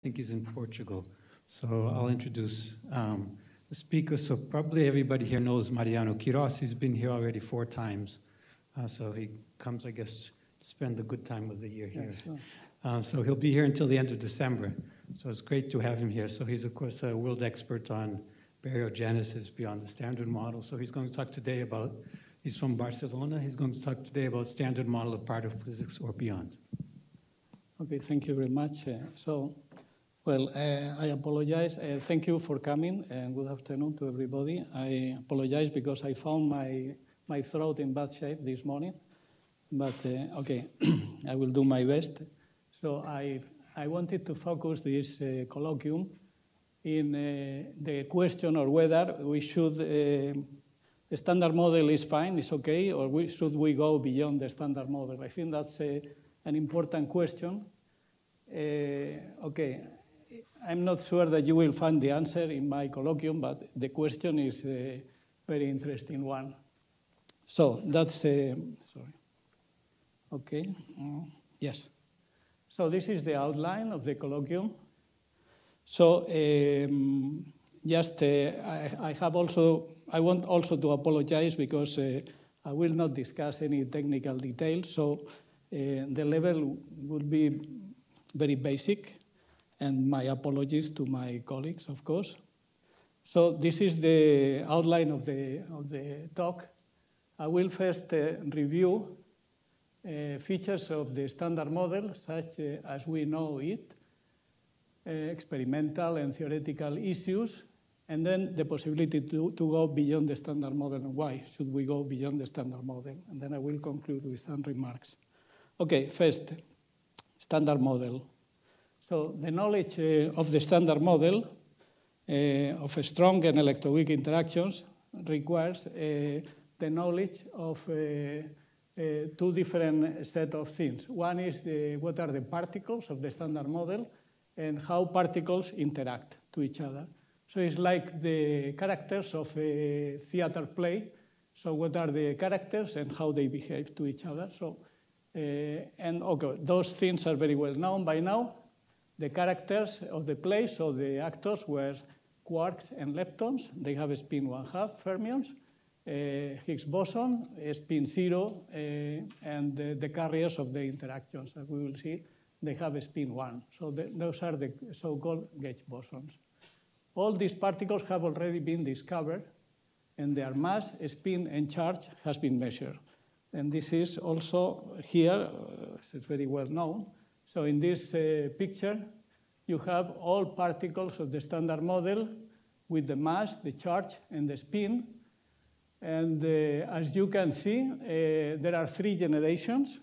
think he's in Portugal. So I'll introduce the speaker. So probably everybody here knows Mariano Quiros. He's been here already 4 times. So he comes, I guess, to spend the good time of the year here. Yeah, sure. So he'll be here until the end of December. So it's great to have him here. So he's, of course, a world expert on baryogenesis beyond the standard model. So he's going to talk today about, he's from Barcelona. He's going to talk today about standard model of particle physics or beyond. Okay, thank you very much. I apologize. Thank you for coming, and good afternoon to everybody. I apologize because I found my throat in bad shape this morning, but okay, I will do my best. So I wanted to focus this colloquium in the question or whether we should, the standard model is fine, it's okay, or should we go beyond the standard model? I think that's an important question. Okay, I'm not sure that you will find the answer in my colloquium, but the question is a very interesting one. So that's, sorry. Okay, yes. So this is the outline of the colloquium. So I want also to apologize because I will not discuss any technical details. So the level would be very basic, and my apologies to my colleagues, of course. So this is the outline of the talk. I will first review features of the standard model, such as we know it, experimental and theoretical issues, and then the possibility to go beyond the standard model and why should we go beyond the standard model. And then I will conclude with some remarks. Okay, first, standard model. So the knowledge of the standard model of strong and electroweak interactions requires the knowledge of 2 different set of things. One is what are the particles of the standard model and how particles interact to each other. So it's like the characters of a theater play. So what are the characters and how they behave to each other? So, and okay, those things are very well known by now. The characters of the play, so the actors were quarks and leptons. They have a spin 1/2 fermions. Higgs boson, spin 0, and the carriers of the interactions, as we will see, they have a spin 1. So those are the so-called gauge bosons. All these particles have already been discovered, and their mass, spin, and charge has been measured. And this is also here, it's very well known. So in this picture, you have all particles of the standard model with the mass, the charge, and the spin. And as you can see, there are 3 generations,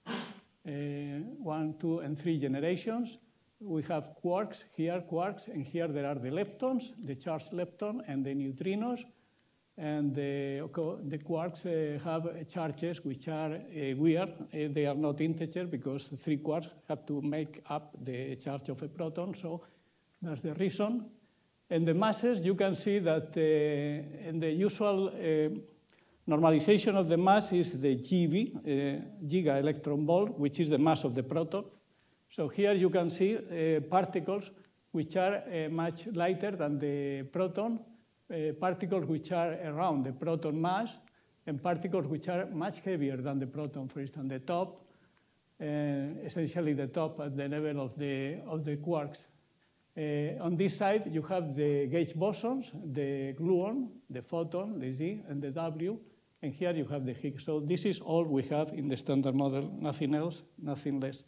1, 2, and 3 generations. We have quarks, and here there are the leptons, the charged lepton, and the neutrinos. And the quarks have charges which are weird. They are not integer because 3 quarks have to make up the charge of a proton. So that's the reason. And the masses, you can see that in the usual normalization of the mass is the GeV, giga electron volt, which is the mass of the proton. So here you can see particles which are much lighter than the proton, particles which are around the proton mass, and particles which are much heavier than the proton. For instance, the top, essentially the top at the level of the quarks. On this side, you have the gauge bosons, the gluon, the photon, the Z, and the W. And here you have the Higgs. So this is all we have in the standard model, nothing else, nothing less.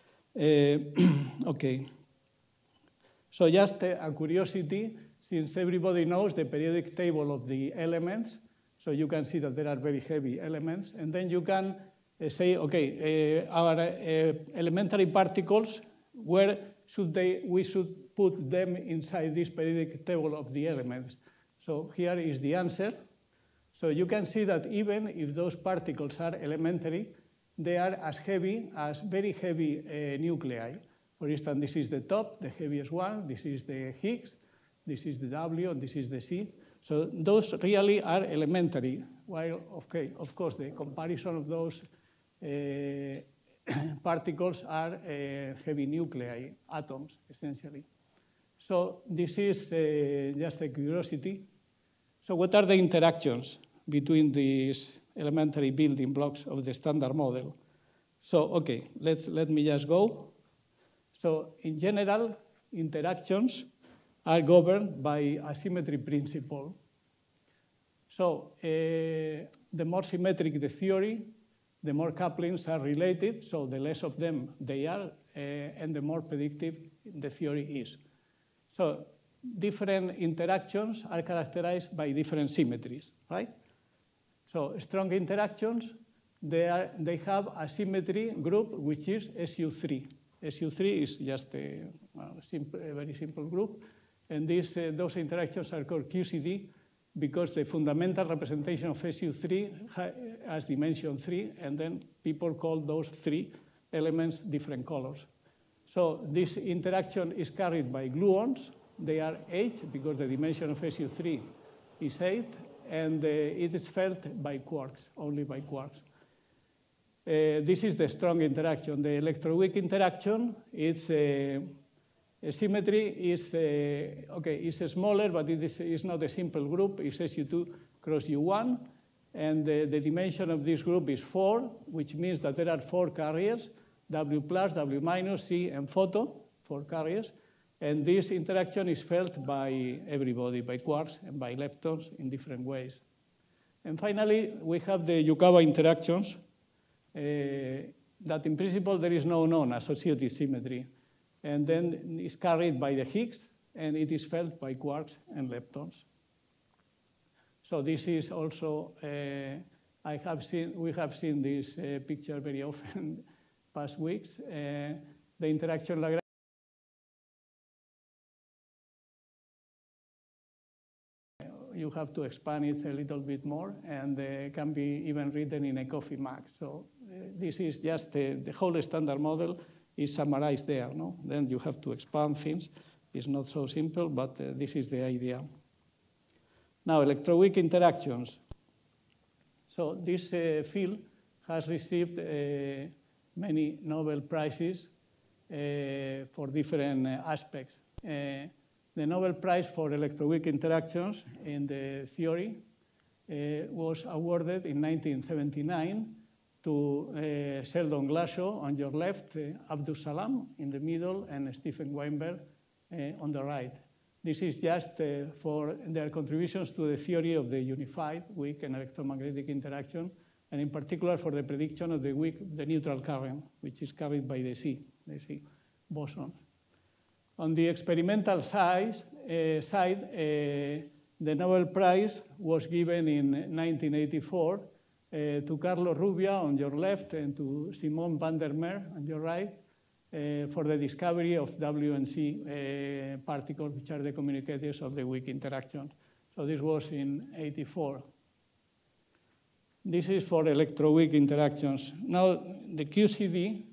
Okay. So just a curiosity, since everybody knows the periodic table of the elements, so you can see that there are very heavy elements. And then you can say, okay, our elementary particles, where we should put them inside this periodic table of the elements. So here is the answer. So you can see that even if those particles are elementary, they are as heavy as very heavy nuclei. For instance, this is the top, the heaviest one. This is the Higgs. This is the W, and this is the C. So those really are elementary. While, okay, of course, the comparison of those particles are heavy nuclei, atoms, essentially. So this is just a curiosity. So what are the interactions between these elementary building blocks of the Standard Model? So, okay, let me just go. So in general, interactions are governed by asymmetry principle. So the more symmetric the theory, the more couplings are related, so the less of them they are, and the more predictive the theory is. So different interactions are characterized by different symmetries, right? So strong interactions, they have a symmetry group which is SU3. SU3 is just a very simple group, and those interactions are called QCD because the fundamental representation of SU3 has dimension 3, and then people call those 3 elements different colors. So this interaction is carried by gluons. They are 8 because the dimension of SU3 is 8, and it is felt by quarks, only by quarks. This is the strong interaction. The electroweak interaction, its symmetry is smaller, but it is not a simple group. It's SU2 cross U1, and the dimension of this group is 4, which means that there are 4 carriers, W plus, W minus, C, and photon, 4 carriers. And this interaction is felt by everybody, by quarks and by leptons in different ways. And finally, we have the Yukawa interactions, that in principle there is no known associative symmetry. And then it's carried by the Higgs, and it is felt by quarks and leptons. So this is also, we have seen this picture very often past weeks. The interaction Lagrange. You have to expand it a little bit more, and can be even written in a coffee mug. So this is just the whole Standard Model is summarized there. No? Then you have to expand things. It's not so simple, but this is the idea. Now, electroweak interactions. So this field has received many Nobel Prizes for different aspects. The Nobel Prize for electroweak interactions in the theory was awarded in 1979 to Sheldon Glashow on your left, Abdus Salam in the middle, and Stephen Weinberg on the right. This is just for their contributions to the theory of the unified weak and electromagnetic interaction, and in particular for the prediction of the neutral current, which is carried by the C boson. On the experimental side, the Nobel Prize was given in 1984 to Carlos Rubia on your left and to Simon van der Meer on your right for the discovery of W and C particles, which are the communicators of the weak interaction. So this was in 1984. This is for electroweak interactions. Now, the QCD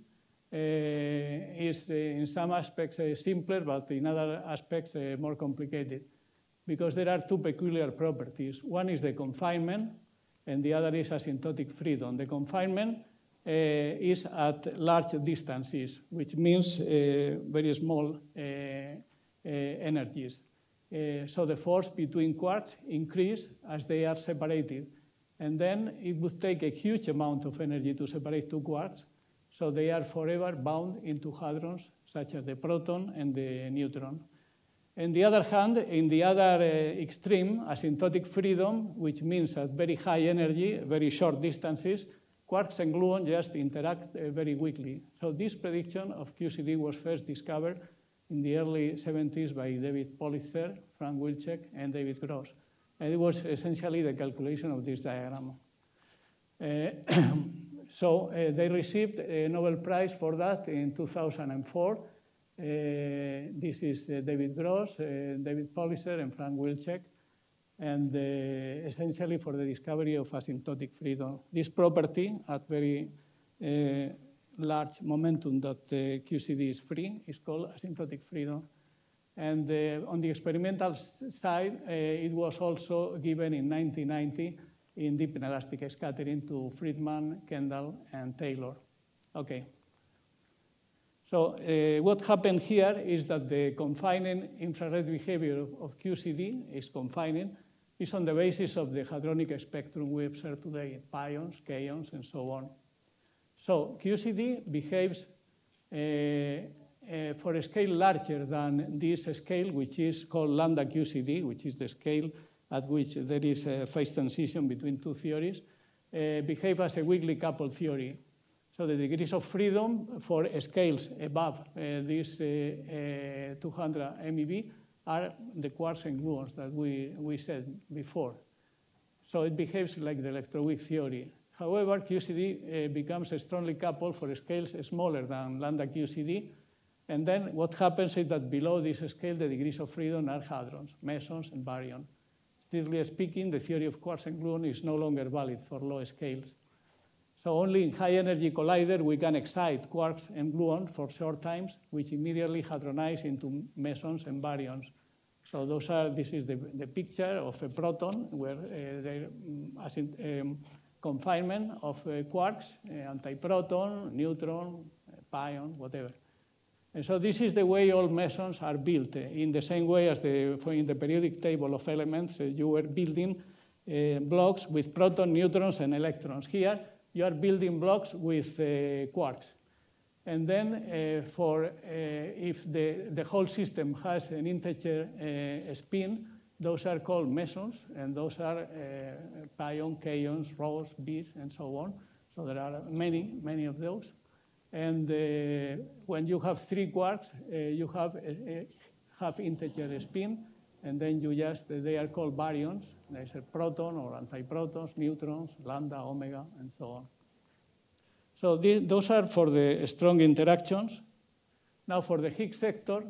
is in some aspects simpler, but in other aspects more complicated, because there are 2 peculiar properties. One is the confinement, and the other is asymptotic freedom. The confinement is at large distances, which means very small energies. So the force between quarks increase as they are separated. And then it would take a huge amount of energy to separate 2 quarks, so they are forever bound into hadrons, such as the proton and the neutron. On the other hand, in the other extreme, asymptotic freedom, which means at very high energy, very short distances, quarks and gluons just interact very weakly. So this prediction of QCD was first discovered in the early 70s by David Politzer, Frank Wilczek, and David Gross. And it was essentially the calculation of this diagram. So they received a Nobel Prize for that in 2004. This is David Gross, David Politzer, and Frank Wilczek, and essentially for the discovery of asymptotic freedom. This property at very large momentum that the QCD is free is called asymptotic freedom. And on the experimental side, it was also given in 1990 in deep inelastic scattering to Friedman, Kendall, and Taylor. Okay, So what happened here is that the confining infrared behavior of QCD is confining, is on the basis of the hadronic spectrum we observe today, pions, kaons, and so on. So QCD behaves for a scale larger than this scale, which is called lambda QCD, which is the scale at which there is a phase transition between two theories, behave as a weakly coupled theory. So the degrees of freedom for scales above this 200 MeV are the quarks and gluons that we said before. So it behaves like the electroweak theory. However, QCD becomes strongly coupled for scales smaller than lambda QCD. And then what happens is that below this scale, the degrees of freedom are hadrons, mesons, and baryons. Strictly speaking, the theory of quarks and gluon is no longer valid for low scales. So only in high-energy collider we can excite quarks and gluons for short times, which immediately hadronize into mesons and baryons. So this is the picture of a proton where confinement of quarks, antiproton, neutron, pion, whatever. And so this is the way all mesons are built, in the same way as in the periodic table of elements, you were building blocks with protons, neutrons, and electrons. Here, you are building blocks with quarks. And then if the whole system has an integer spin, those are called mesons, and those are pion, kaons, rhos, bis, and so on. So there are many of those. And when you have three quarks, you have integer spin, and then they are called baryons. There's a proton or antiprotons, neutrons, lambda, omega, and so on. So those are for the strong interactions. Now for the Higgs sector.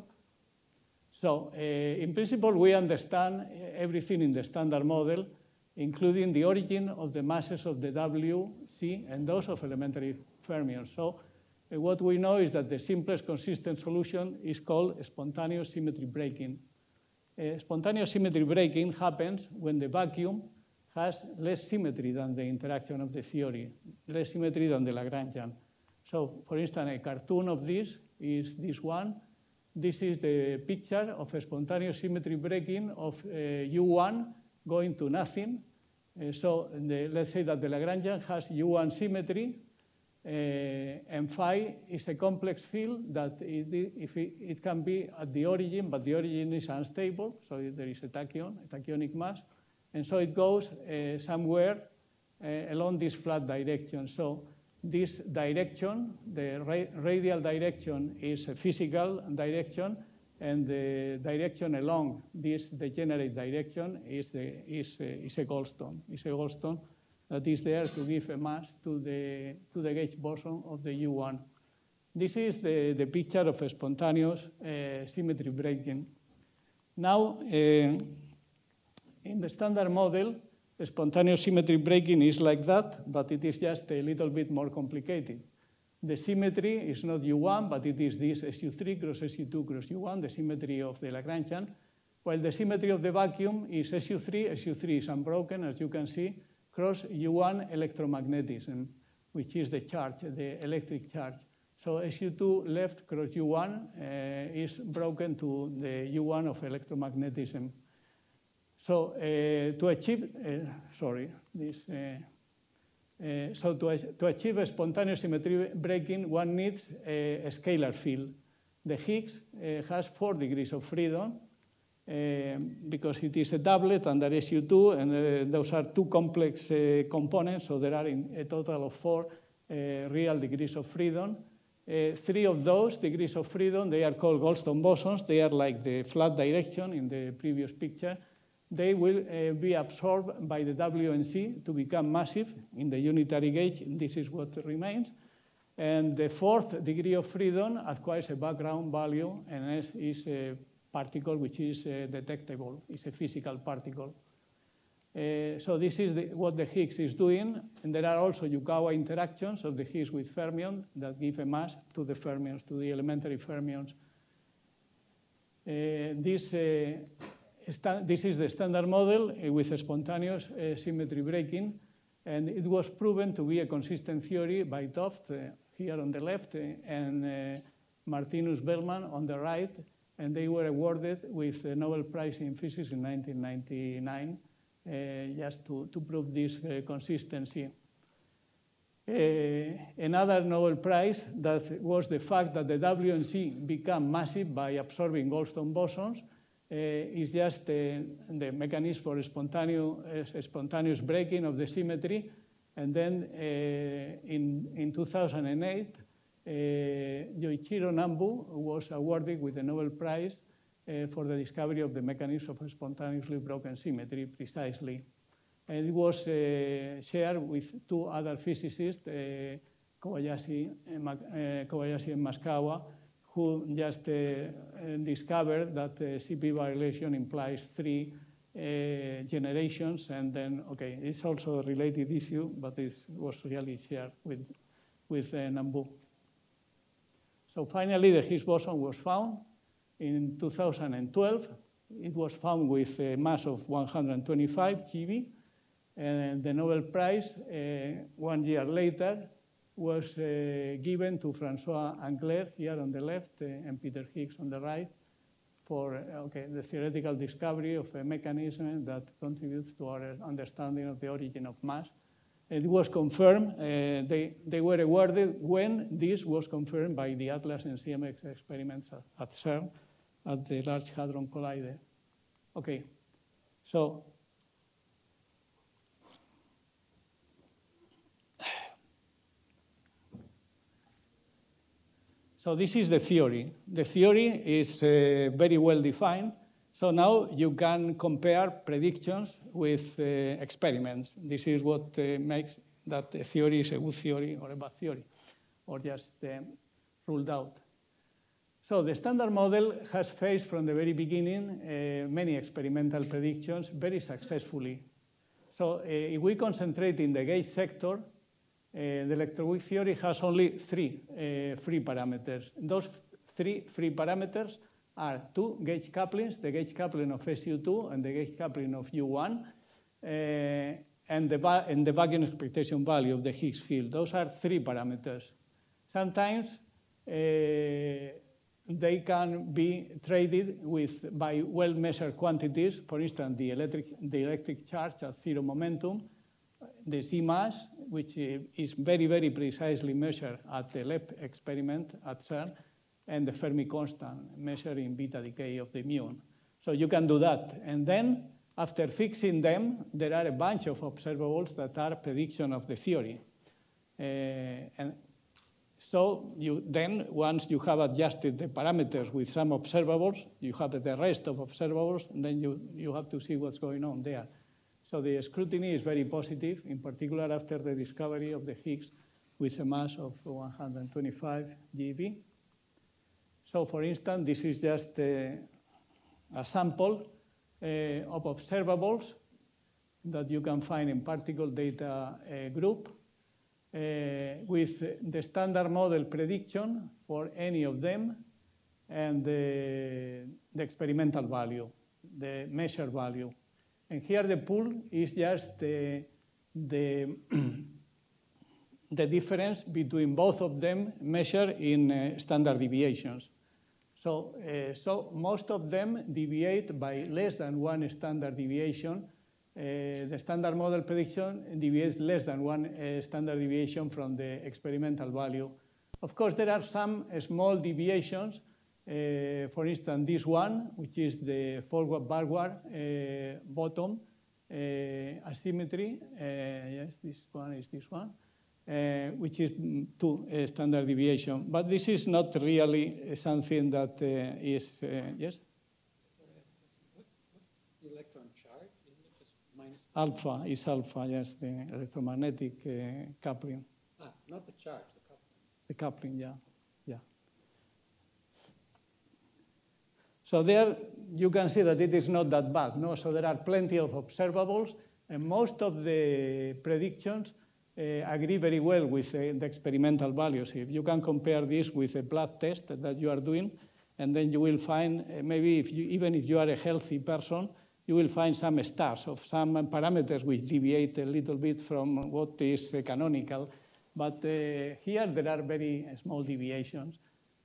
So in principle, we understand everything in the standard model, including the origin of the masses of the W, C, and those of elementary fermions. So what we know is that the simplest consistent solution is called spontaneous symmetry breaking. Spontaneous symmetry breaking happens when the vacuum has less symmetry than the interaction of the theory, less symmetry than the Lagrangian. So, for instance, a cartoon of this is this one. This is the picture of a spontaneous symmetry breaking of U1 going to nothing. Let's say that the Lagrangian has U1 symmetry, and phi is a complex field that it can be at the origin, but the origin is unstable, so there is a tachyonic mass, and so it goes somewhere along this flat direction. So this direction, the radial direction, is a physical direction, and the direction along this degenerate direction is a Goldstone. It's a Goldstone that is there to give a mass to the gauge boson of the U1. This is the picture of a spontaneous symmetry breaking. Now, in the standard model, the spontaneous symmetry breaking is like that, but it is just a little bit more complicated. The symmetry is not U1, but it is this SU3 cross SU2 cross U1, the symmetry of the Lagrangian, while the symmetry of the vacuum is SU3. SU3 is unbroken, as you can see, cross U1 electromagnetism, which is the charge, the electric charge. So SU2 left cross U1 is broken to the U1 of electromagnetism. So to achieve, to achieve a spontaneous symmetry breaking, one needs a scalar field. The Higgs has 4 degrees of freedom because it is a doublet under SU2, and those are 2 complex components, so there are a total of 4 real degrees of freedom. 3 of those degrees of freedom, they are called Goldstone bosons. They are like the flat direction in the previous picture. They will be absorbed by the W and C to become massive in the unitary gauge. This is what remains. And the 4th degree of freedom acquires a background value, and S is a particle which is detectable. It's a physical particle. So this is what the Higgs is doing. And there are also Yukawa interactions of the Higgs with fermion that give a mass to the fermions, to the elementary fermions. This is the standard model with a spontaneous symmetry breaking, and it was proven to be a consistent theory by Toft here on the left, and Martinus Bellman on the right, and they were awarded with the Nobel Prize in Physics in 1999, just to prove this consistency. Another Nobel Prize that was the fact that the WMC became massive by absorbing Goldstone bosons is just the mechanism for spontaneous breaking of the symmetry. And then in 2008, Yoichiro Nambu was awarded with the Nobel Prize for the discovery of the mechanism of spontaneously broken symmetry, precisely. And it was shared with two other physicists, Kobayashi and Maskawa, who just discovered that CP violation implies 3 generations, and then, okay, it's also a related issue, but it was really shared with Nambu. So finally, the Higgs boson was found in 2012. It was found with a mass of 125 GeV, and the Nobel Prize 1 year later was given to Francois Angler here on the left and Peter Higgs on the right for the theoretical discovery of a mechanism that contributes to our understanding of the origin of mass. It was confirmed, they were awarded when this was confirmed by the ATLAS and CMX experiments at CERN, at the Large Hadron Collider. Okay, so this is the theory. The theory is very well defined. So now you can compare predictions with experiments. This is what makes that a theory is a good theory or a bad theory, or just ruled out. So the Standard Model has faced from the very beginning many experimental predictions very successfully. So if we concentrate in the gauge sector, the electroweak theory has only 3 free parameters. Those 3 free parameters are 2 gauge couplings, the gauge coupling of SU2 and the gauge coupling of U1, and the vacuum expectation value of the Higgs field. Those are 3 parameters. Sometimes they can be traded by well-measured quantities, for instance, the electric charge at 0 momentum, the Z mass, which is very, very precisely measured at the LEP experiment at CERN, and the Fermi constant, measuring beta decay of the muon. So you can do that. And then, after fixing them, there are a bunch of observables that are prediction of the theory. And so then, once you have adjusted the parameters with some observables, you have the rest of observables, and then you have to see what's going on there. So the scrutiny is very positive, in particular after the discovery of the Higgs with a mass of 125 GeV. So for instance, this is just a sample of observables that you can find in particle data group with the Standard Model prediction for any of them and the experimental value, the measured value. And here the pool is just the difference between both of them measured in standard deviations. So most of them deviate by less than 1 standard deviation. The Standard Model prediction deviates less than 1 standard deviation from the experimental value. Of course, there are some small deviations. For instance, this one, which is the forward-backward bottom asymmetry. Yes, this one is this one. Which is 2 standard deviation. But this is not really something that is, yes? What's the electron charge? Isn't it just minus? Alpha is alpha, yes, the electromagnetic coupling. Not the charge, the coupling. The coupling, yeah. So there you can see that it is not that bad. No? So there are plenty of observables, and most of the predictions agree very well with the experimental values. If you can compare this with a blood test that you are doing, and then you will find, maybe even if you are a healthy person, you will find some stars of some parameters which deviate a little bit from what is canonical. But here there are very small deviations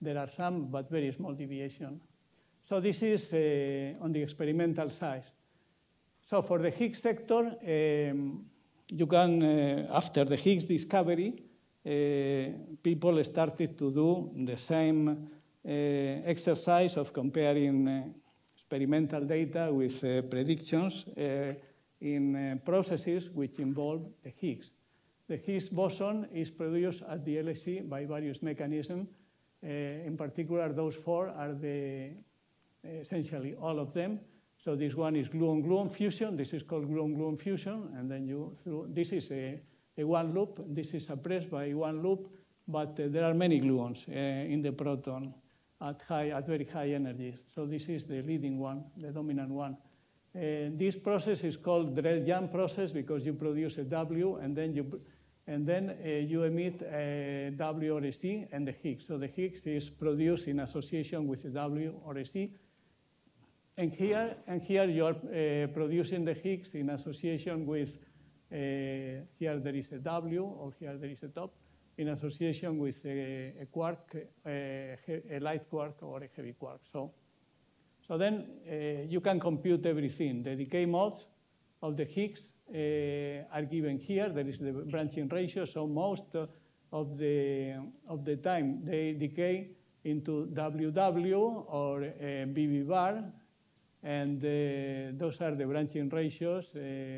There are some, but very small deviation. So this is on the experimental side. So for the Higgs sector, you can, after the Higgs discovery, people started to do the same exercise of comparing experimental data with predictions in processes which involve the Higgs. The Higgs boson is produced at the LHC by various mechanisms. In particular, those four are essentially all of them. So this one is gluon-gluon fusion. This is called gluon-gluon fusion. And then this is a one loop. This is suppressed by one loop. But there are many gluons in the proton at very high energies. So this is the leading one, the dominant one. This process is called Drell-Yan process because you produce a W and then you emit a W or a C and the Higgs. So the Higgs is produced in association with a W or a C. And here you are producing the Higgs in association with, here there is a W or here there is a top, in association with a quark, a light quark or a heavy quark. So then you can compute everything. The decay modes of the Higgs are given here. There is the branching ratio. So most of the time they decay into WW or BB bar. And those are the branching ratios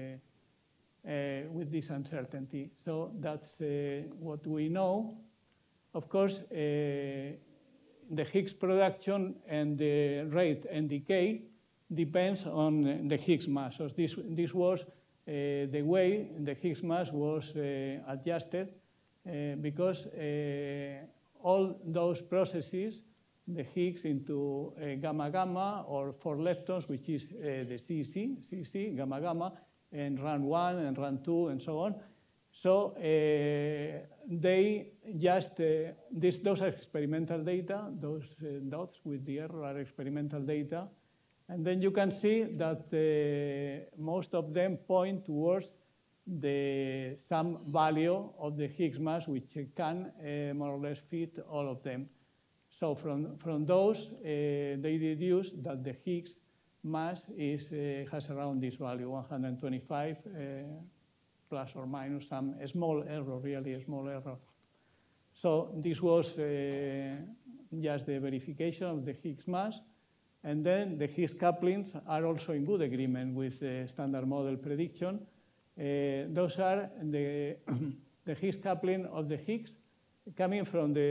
with this uncertainty. So that's what we know. Of course, the Higgs production and the rate and decay depends on the Higgs mass. So this was the way the Higgs mass was adjusted because all those processes, the Higgs into gamma-gamma or 4 leptons, which is the CC, gamma-gamma, and run 1 and run 2 and so on. So they just, those are experimental data. Those dots with the error are experimental data. And then you can see that most of them point towards some value of the Higgs mass, which can more or less fit all of them. So from those, they deduce that the Higgs mass has around this value, 125, plus or minus some small error, really a small error. So this was just the verification of the Higgs mass. And then the Higgs couplings are also in good agreement with the standard model prediction. Those are the Higgs coupling of the Higgs coming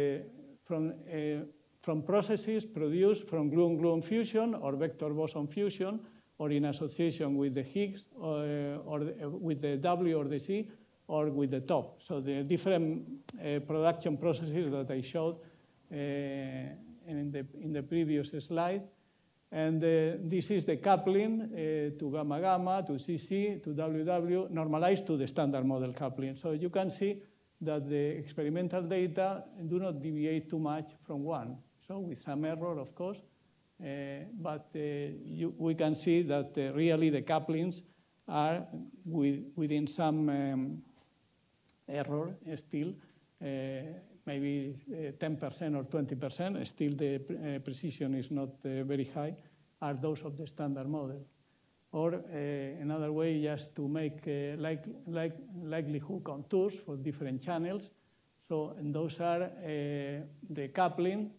from processes produced from gluon-gluon fusion or vector boson fusion, or in association with the Higgs, or with the W or the C, or with the top. So the different production processes that I showed in the previous slide. And this is the coupling to gamma-gamma, to CC, to WW, normalized to the standard model coupling. So you can see that the experimental data do not deviate too much from one. So with some error, of course, but we can see that really the couplings are within some error still, maybe 10% or 20%, still the precision is not very high, are those of the standard model. Or another way, just to make likelihood contours for different channels. So and those are the coupling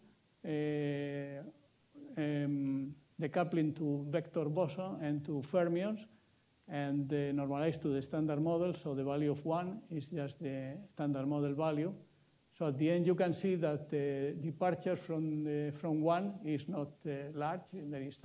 to vector boson and to fermions, and normalized to the standard model. So the value of 1 is just the standard model value. So at the end, you can see that the departure from 1 is not large. There is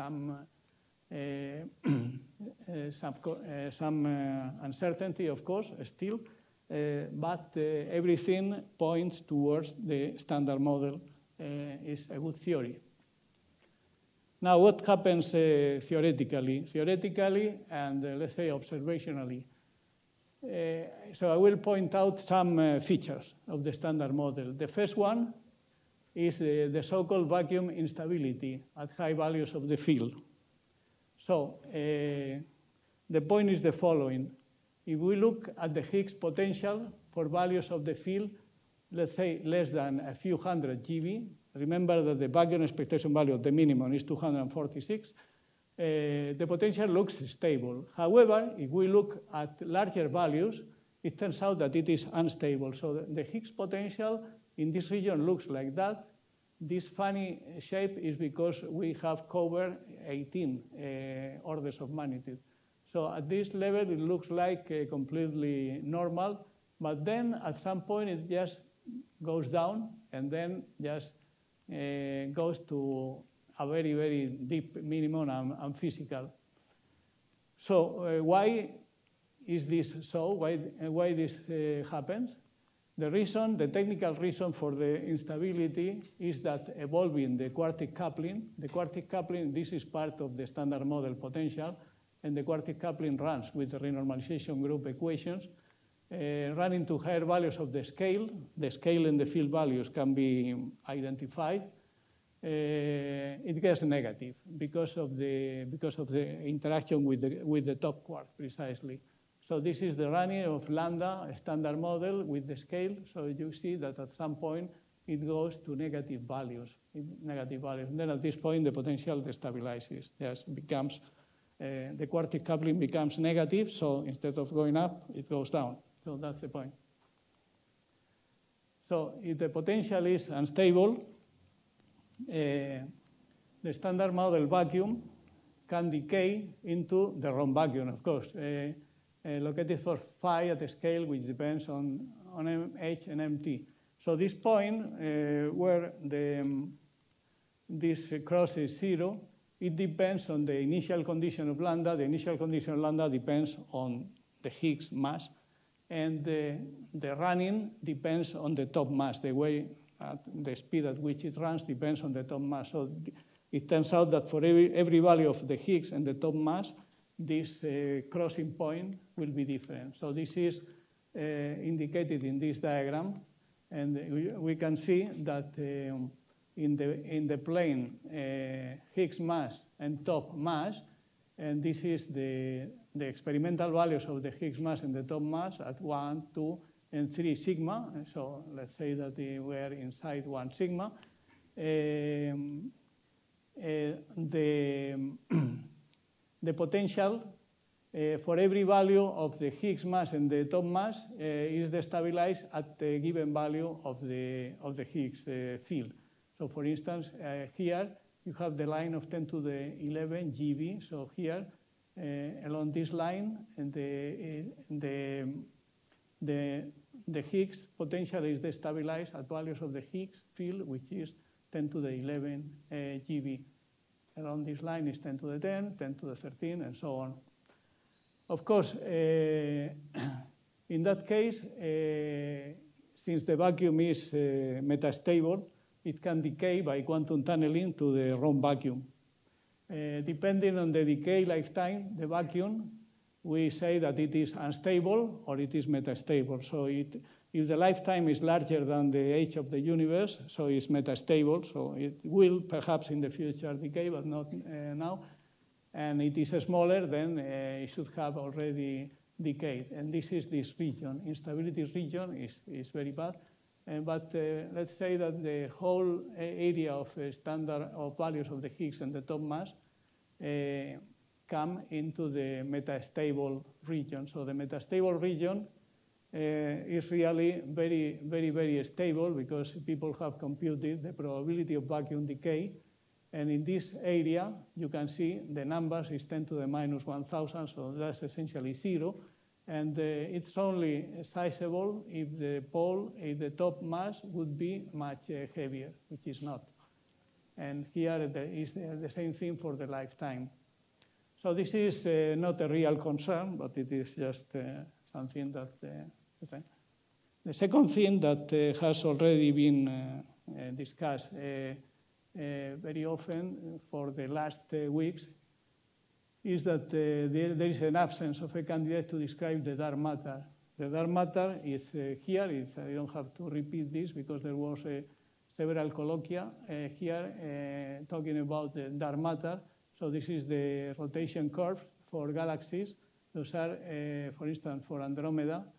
some uncertainty, of course, still, but everything points towards the standard model. Is a good theory. Now, what happens theoretically? Theoretically and let's say observationally. So I will point out some features of the standard model. The first one is the so-called vacuum instability at high values of the field. So the point is the following. If we look at the Higgs potential for values of the field, let's say less than a few hundred GeV, remember that the vacuum expectation value of the minimum is 246, the potential looks stable. However, if we look at larger values, it turns out that it is unstable. So the Higgs potential in this region looks like that. This funny shape is because we have covered 18 orders of magnitude. So at this level, it looks like completely normal, but then at some point it just goes down and then just goes to a very, very deep minimum and physical. So why is this so? Why this happens? The technical reason for the instability is that evolving the quartic coupling, this is part of the standard model potential, and the quartic coupling runs with the renormalization group equations, run into higher values of the scale. The scale and the field values can be identified. It gets negative because of the interaction with the top quark precisely. So this is the running of lambda standard model with the scale. So you see that at some point it goes to negative values. And then at this point the potential destabilizes. Just becomes the quartic coupling becomes negative. So instead of going up, it goes down. So that's the point. So if the potential is unstable, the standard model vacuum can decay into the Ron vacuum, of course, located for phi at a scale which depends on H and MT. So this point where this cross is 0, it depends on the initial condition of lambda. The initial condition of lambda depends on the Higgs mass, and the running depends on the top mass. The way the speed at which it runs depends on the top mass. So it turns out that for every value of the Higgs and the top mass, this crossing point will be different. So this is indicated in this diagram, and we can see that in the plane Higgs mass and top mass, and this is the experimental values of the Higgs mass and the top mass at 1, 2, and 3 sigma. So let's say that we are inside 1 sigma. The potential for every value of the Higgs mass and the top mass is destabilized at the given value of the Higgs field. So for instance, here you have the line of 10 to the 11 GeV. So here, along this line, and the Higgs potential is destabilized at values of the Higgs field, which is 10 to the 11 GeV. Around this line is 10 to the 10, 10 to the 13, and so on. Of course, in that case, since the vacuum is metastable, it can decay by quantum tunneling to the Ron vacuum. Depending on the decay lifetime, the vacuum, we say that it is unstable or it is metastable. So if the lifetime is larger than the age of the universe, so it's metastable. So it will perhaps in the future decay, but not now. And it is smaller, then it should have already decayed. And this is this region. Instability region is very bad. But let's say that the whole area of standard of values of the Higgs and the top mass come into the metastable region. So the metastable region is really very, very, very stable because people have computed the probability of vacuum decay. And in this area, you can see the numbers is 10 to the minus 1,000, so that's essentially 0. And it's only sizable if the top mass would be much heavier, which is not. And here is the same thing for the lifetime. So this is not a real concern, but it is just something that. The second thing that has already been discussed very often for the last weeks is that there is an absence of a candidate to describe the dark matter. The dark matter is here. I don't have to repeat this because there was several colloquia here talking about the dark matter. So this is the rotation curve for galaxies. Those are, for instance, for Andromeda.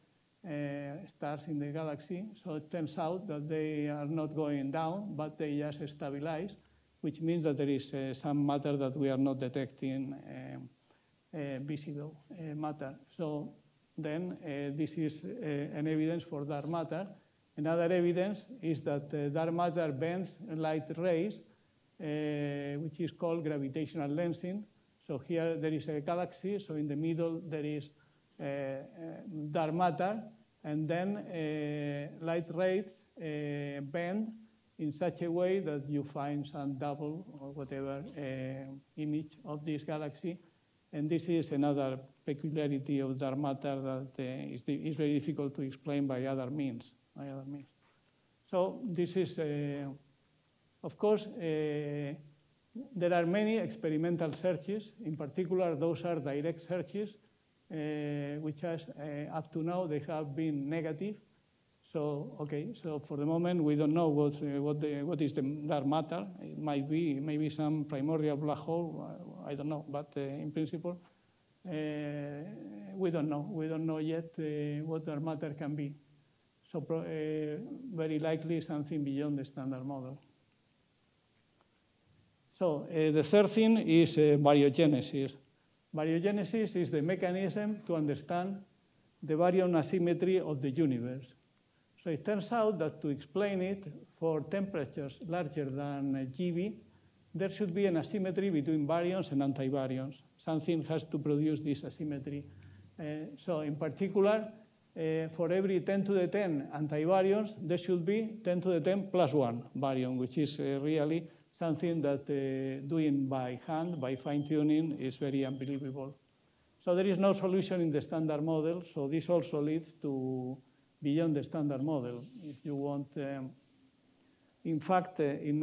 stars in the galaxy. So it turns out that they are not going down, but they just stabilize, which means that there is some matter that we are not detecting, visible matter. So then this is an evidence for dark matter. Another evidence is that dark matter bends light rays, which is called gravitational lensing. So here there is a galaxy, so in the middle there is dark matter, and then light rays bend in such a way that you find some double or whatever image of this galaxy. And this is another peculiarity of dark matter that is very difficult to explain by other means. So this is, of course, there are many experimental searches. In particular, those are direct searches, which has, up to now, they have been negative. So, okay, so for the moment, we don't know what is the dark matter. It might be maybe some primordial black hole, I don't know. But in principle, we don't know. We don't know yet what dark matter can be. So very likely something beyond the standard model. So the third thing is baryogenesis. Baryogenesis is the mechanism to understand the baryon asymmetry of the universe. So it turns out that to explain it for temperatures larger than GeV, there should be an asymmetry between baryons and antibaryons. Something has to produce this asymmetry. So in particular, for every 10 to the 10 antibaryons, there should be 10 to the 10 plus 1 baryon, which is really something that doing by hand, by fine-tuning, is very unbelievable. So there is no solution in the standard model, so this also leads to beyond the standard model, if you want. In fact, in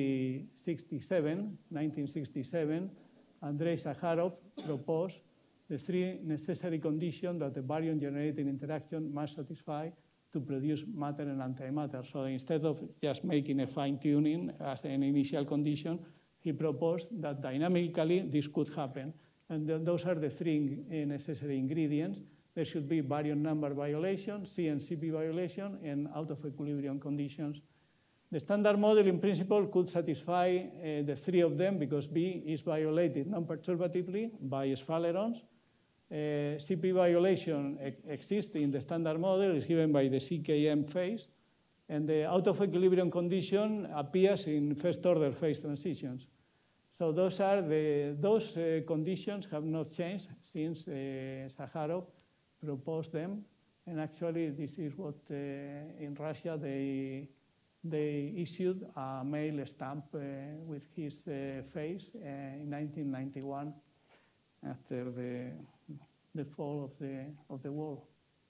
1967, Andrei Sakharov proposed the three necessary conditions that the baryon-generating interaction must satisfy to produce matter and antimatter. So instead of just making a fine-tuning as an initial condition, he proposed that dynamically this could happen. And those are the three necessary ingredients. There should be baryon number violation, C and CP violation, and out of equilibrium conditions. The standard model, in principle, could satisfy the three of them because B is violated non-perturbatively by sphalerons. CP violation exists in the standard model, is given by the CKM phase, and the out of equilibrium condition appears in first-order phase transitions. So those are those conditions have not changed since Sakharov proposed them, and actually this is what in Russia they issued a mail stamp with his face in 1991 after the fall of the wall.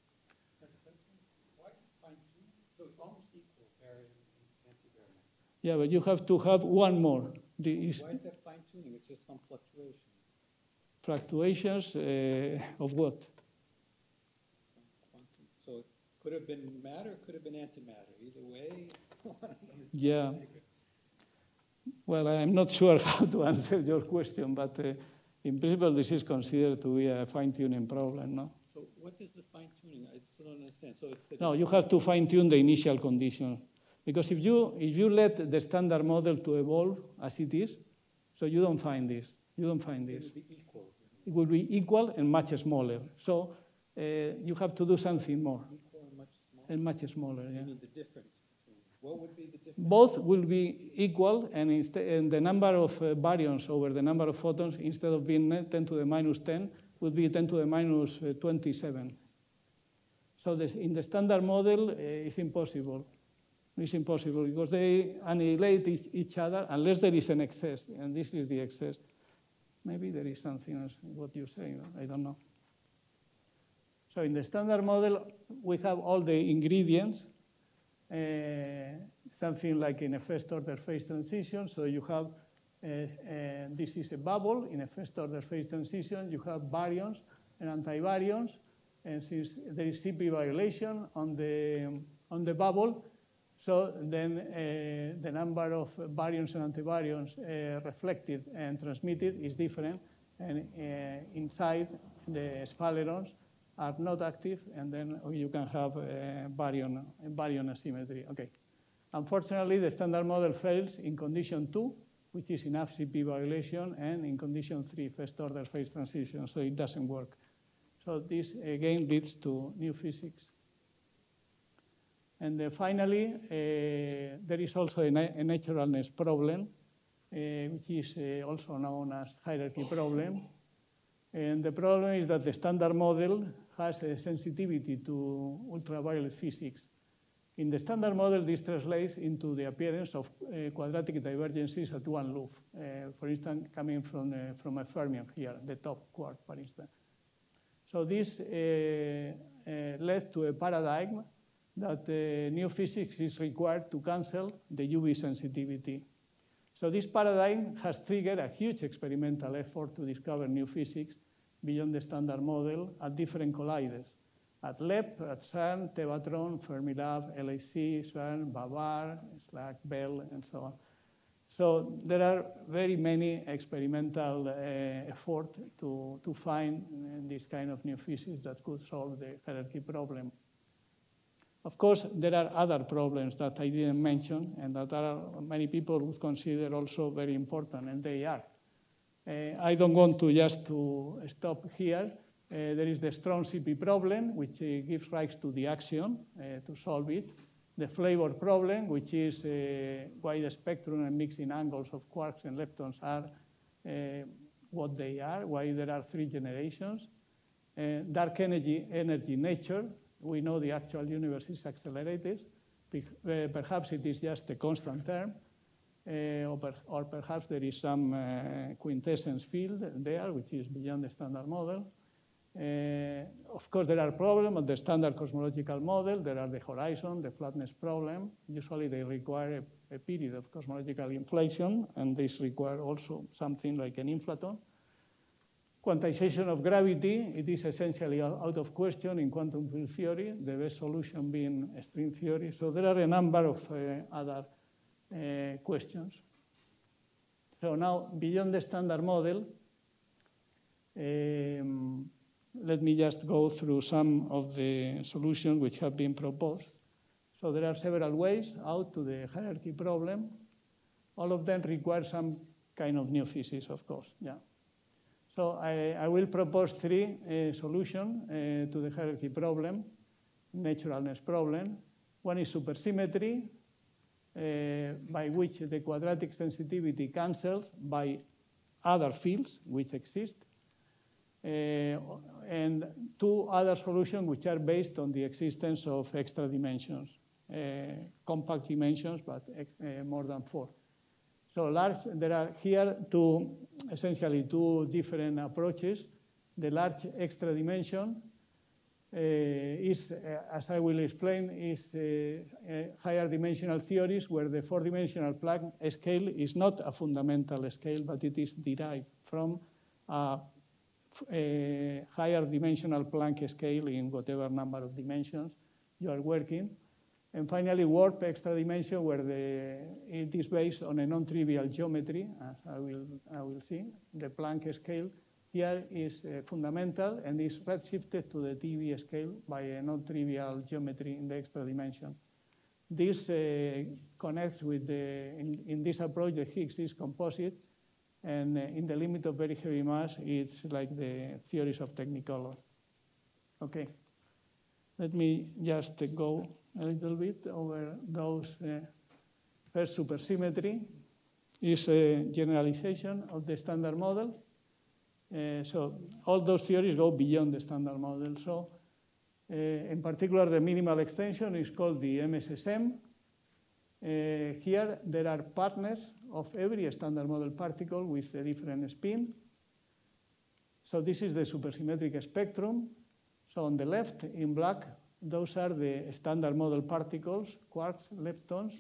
Why fine-tune? So it's almost equal, baryon and antibaryon. Yeah, but you have to have one more. Why is that fine-tuning? It's just some fluctuation. Fluctuations of what? So it could have been matter, could have been antimatter. Either way. Yeah. Well, I'm not sure how to answer your question, but in principle, this is considered to be a fine-tuning problem, no? So what is the fine-tuning? I still don't understand. So it's no, you have to fine-tune the initial condition. Because if you let the standard model to evolve as it is, so you don't find this. You don't find this. It will be equal. It will be equal and much smaller. So you have to do something more. Equal and much smaller? And much smaller, yeah. You mean the difference? What would be the difference? Both will be equal, and the number of baryons over the number of photons, instead of being 10 to the minus 10, would be 10 to the minus 27. So in the standard model, it's impossible. It's impossible because they annihilate each other unless there is an excess, and this is the excess. Maybe there is something else, what you say, I don't know. So in the standard model, we have all the ingredients, something like in a first-order phase transition. So you have, this is a bubble. In a first-order phase transition, you have baryons and antibaryons. And since there is CP violation on the bubble, so then the number of baryons and antibaryons reflected and transmitted is different. And inside the sphalerons, are not active, and then you can have baryon asymmetry. Okay. Unfortunately, the standard model fails in condition 2, which is enough CP violation, and in condition 3, first-order phase transition, so it doesn't work. So this, again, leads to new physics. And finally, there is also a naturalness problem, which is also known as hierarchy problem. And the problem is that the standard model has a sensitivity to ultraviolet physics. In the standard model, this translates into the appearance of quadratic divergences at one loop. For instance, coming from a fermion here, the top quark, for instance. So this led to a paradigm that new physics is required to cancel the UV sensitivity. So this paradigm has triggered a huge experimental effort to discover new physics beyond the standard model at different colliders. At LEP, at CERN, Tevatron, Fermilab, LHC, CERN, Bavar, SLAC, Bell, and so on. So there are very many experimental efforts to find this kind of new physics that could solve the hierarchy problem. Of course, there are other problems that I didn't mention and that many people would consider also very important, and they are. I don't want to just to stop here. There is the strong CP problem, which gives rise to the axion to solve it. The flavor problem, which is why the spectrum and mixing angles of quarks and leptons are what they are, why there are 3 generations. Dark energy nature. We know the actual universe is accelerated. Perhaps it is just a constant term, or perhaps there is some quintessence field there, which is beyond the standard model. Of course, there are problems of the standard cosmological model. There are the horizon, the flatness problem. Usually, they require a period of cosmological inflation, and this requires also something like an inflaton. Quantization of gravity, it is essentially out of question in quantum field theory, the best solution being string theory. So there are a number of other questions. So now, beyond the standard model, let me just go through some of the solutions which have been proposed. So there are several ways out to the hierarchy problem. All of them require some kind of new physics, of course. Yeah. So I will propose 3 solutions to the hierarchy problem, naturalness problem. One is supersymmetry, by which the quadratic sensitivity cancels by other fields which exist. And 2 other solutions which are based on the existence of extra dimensions, compact dimensions, but more than 4. So there are here essentially two different approaches. The large extra dimension is, as I will explain, is higher dimensional theories where the 4-dimensional Planck scale is not a fundamental scale, but it is derived from a higher dimensional Planck scale in whatever number of dimensions you are working. And finally, warp extra dimension, where it is based on a non-trivial geometry, as I will see. The Planck scale here is fundamental and is redshifted to the TV scale by a non-trivial geometry in the extra dimension. This connects with in this approach, the Higgs is composite, and in the limit of very heavy mass, it's like the theories of Technicolor. Okay, let me just go a little bit over those. First, supersymmetry is a generalization of the standard model. So all those theories go beyond the standard model. So in particular, the minimal extension is called the MSSM. Here, there are partners of every standard model particle with a different spin. So this is the supersymmetric spectrum. So on the left, in black, those are the standard model particles, quarks, leptons,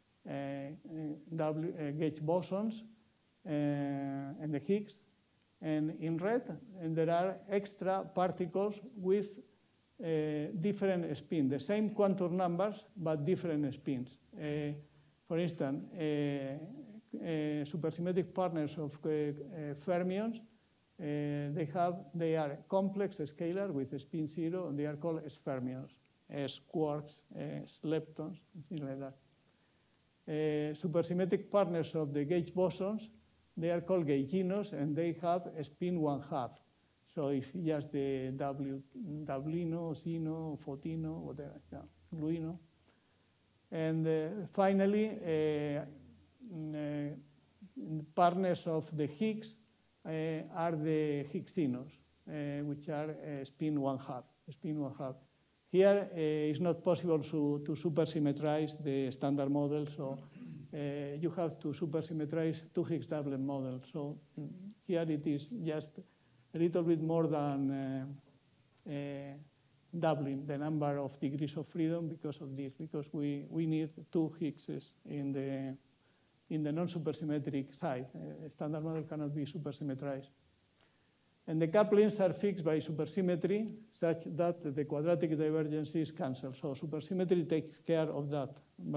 gauge bosons, and the Higgs. And in red, there are extra particles with different spin, the same quantum numbers, but different spins. For instance, supersymmetric partners of fermions They are complex scalar with a spin 0, and they are called S-fermions, S-quarks, S-leptons, things like that. Supersymmetric partners of the gauge bosons, they are called gauginos, and they have a spin 1/2. So if just the Dublino, Zino, Fotino, whatever, yeah, Luino. And finally, partners of the Higgs are the Higgsinos, which are spin 1/2. Here, it's not possible to supersymmetrize the standard model, so you have to supersymmetrize two Higgs doublet models. So here it is just a little bit more than doubling the number of degrees of freedom because of this, because we need two Higgses in the non-supersymmetric side. A standard model cannot be supersymmetrized. And the couplings are fixed by supersymmetry such that the quadratic divergences cancel. So supersymmetry takes care of that.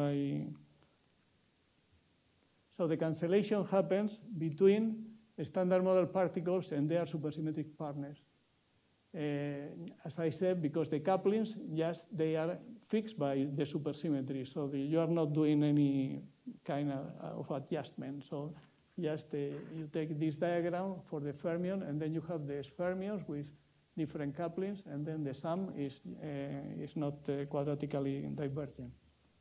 So the cancellation happens between standard model particles and their supersymmetric partners. As I said, because the couplings, they are fixed by the supersymmetry. So you are not doing any kind of adjustment. So just you take this diagram for the fermion, and then you have the S-fermions with different couplings, and then the sum is not quadratically divergent.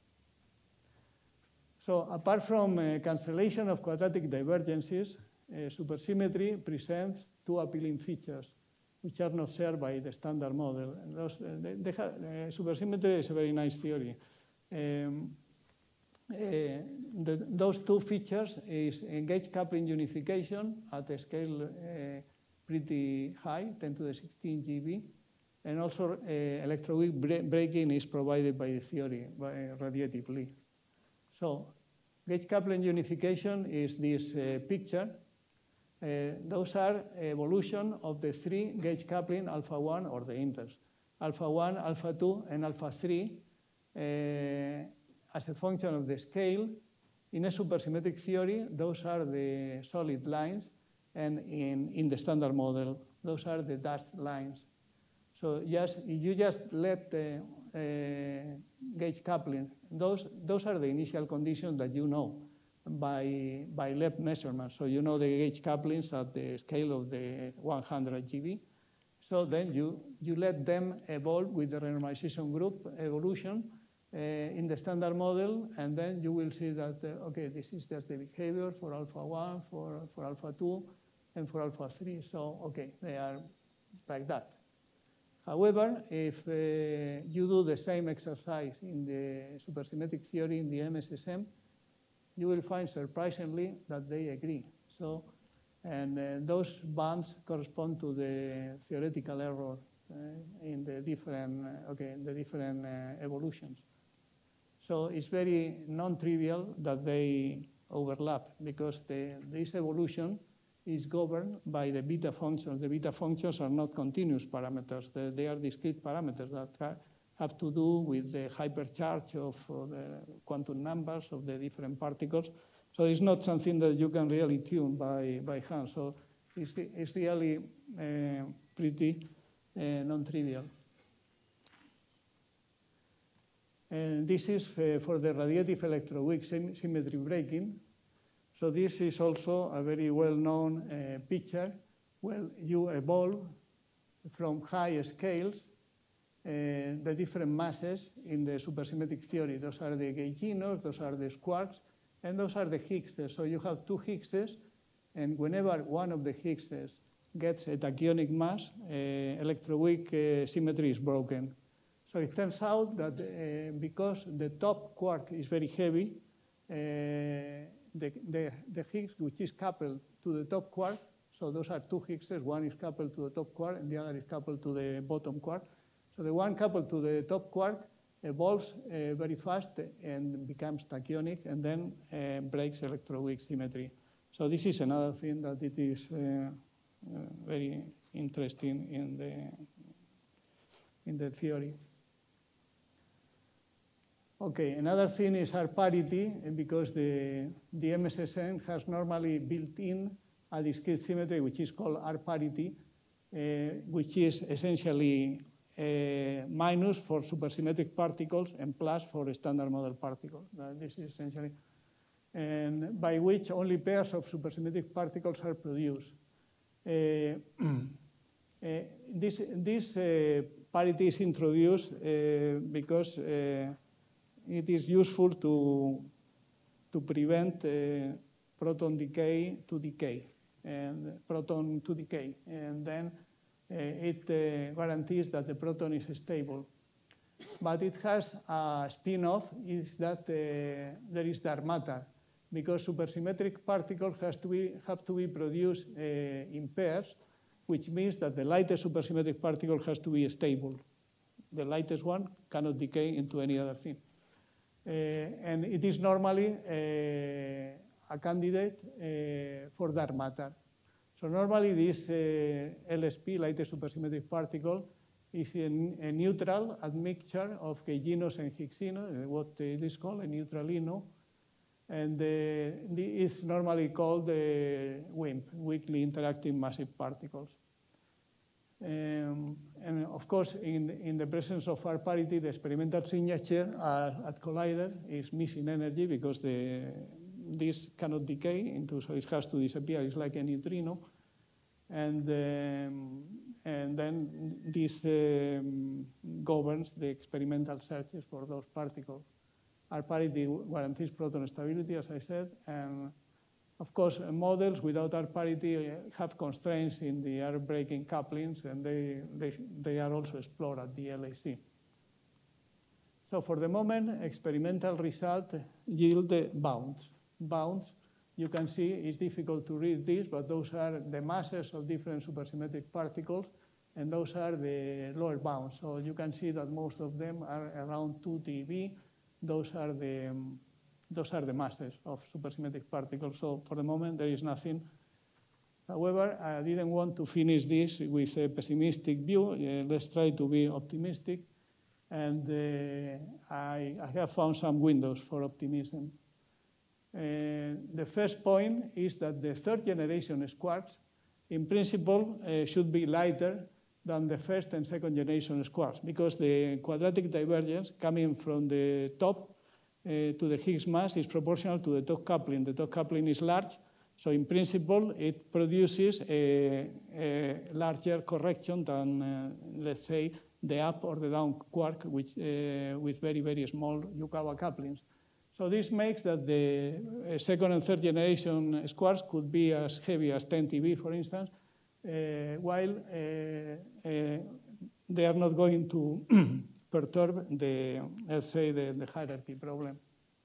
So apart from cancellation of quadratic divergences, supersymmetry presents two appealing features, which are not shared by the standard model. Supersymmetry is a very nice theory. Those two features is gauge coupling unification at a scale pretty high, 10 to the 16 GeV, and also electroweak breaking is provided by the theory radiatively. So gauge coupling unification is this picture. Those are evolution of the three gauge coupling alpha 1 or the inters. Alpha 1, alpha 2, and alpha 3 as a function of the scale. In a supersymmetric theory, those are the solid lines, and in the standard model, those are the dashed lines. So you just let the gauge coupling. Those are the initial conditions that you know by lab measurements. So you know the gauge couplings at the scale of the 100 GeV. So then you let them evolve with the renormalization group evolution in the standard model, and then you will see that, okay, this is just the behavior for alpha 1, for alpha 2, and for alpha 3. So, okay, they are like that. However, if you do the same exercise in the supersymmetric theory in the MSSM, you will find surprisingly that they agree. So, and those bands correspond to the theoretical error in the different, evolutions. So it's very non-trivial that they overlap because this evolution is governed by the beta functions. The beta functions are not continuous parameters. They are discrete parameters that have to do with the hypercharge of the quantum numbers of the different particles. So it's not something that you can really tune by hand. So it's really pretty non-trivial. And this is for the radiative electroweak symmetry breaking. So this is also a very well-known picture where you evolve from high scales the different masses in the supersymmetric theory. Those are the gauginos, those are the quarks, and those are the Higgses. So you have two Higgses, and whenever one of the Higgses gets a tachyonic mass, electroweak symmetry is broken. So it turns out that because the top quark is very heavy, the Higgs, which is coupled to the top quark, so those are two Higgses, one is coupled to the top quark and the other is coupled to the bottom quark. So the one coupled to the top quark evolves very fast and becomes tachyonic and then breaks electroweak symmetry. So this is another thing that it is very interesting in the theory. Okay, another thing is R parity, because the MSSM has normally built in a discrete symmetry which is called R parity, which is essentially minus for supersymmetric particles and plus for standard model particles. This is essentially, and by which only pairs of supersymmetric particles are produced. This parity is introduced because it is useful to prevent proton decay to decay, and proton to decay, and then it guarantees that the proton is stable. But it has a spin-off, is that there is dark matter, because supersymmetric particles have to be produced in pairs, which means that the lightest supersymmetric particle has to be stable. The lightest one cannot decay into any other thing. And it is normally a candidate for dark matter. So normally this LSP, lightest supersymmetric particle, is a neutral admixture of K-genus and Higgsino, what it is called a neutralino. And it's normally called WIMP, weakly interacting massive particles. And of course, in the presence of R parity, the experimental signature at collider is missing energy because this cannot decay into, so it has to disappear. It's like a neutrino. And then this governs the experimental searches for those particles. R parity guarantees proton stability, as I said, and of course, models without R parity have constraints in the R-breaking couplings, and they are also explored at the LHC. So for the moment, experimental result yield bounds. Bounds, you can see it's difficult to read this, but those are the masses of different supersymmetric particles, and those are the lower bounds. So you can see that most of them are around 2 TeV. Those are the masses of supersymmetric particles. So for the moment, there is nothing. However, I didn't want to finish this with a pessimistic view. Let's try to be optimistic. And I have found some windows for optimism. The first point is that the third generation quarks, in principle, should be lighter than the first and second generation quarks, because the quadratic divergence coming from the top to the Higgs mass is proportional to the top coupling. The top coupling is large, so in principle, it produces a larger correction than, let's say, the up or the down quark, which, with very, very small Yukawa couplings. So this makes that the second and third generation quarks could be as heavy as 10 TeV, for instance, while they are not going to perturb the, let's say, the hierarchy problem.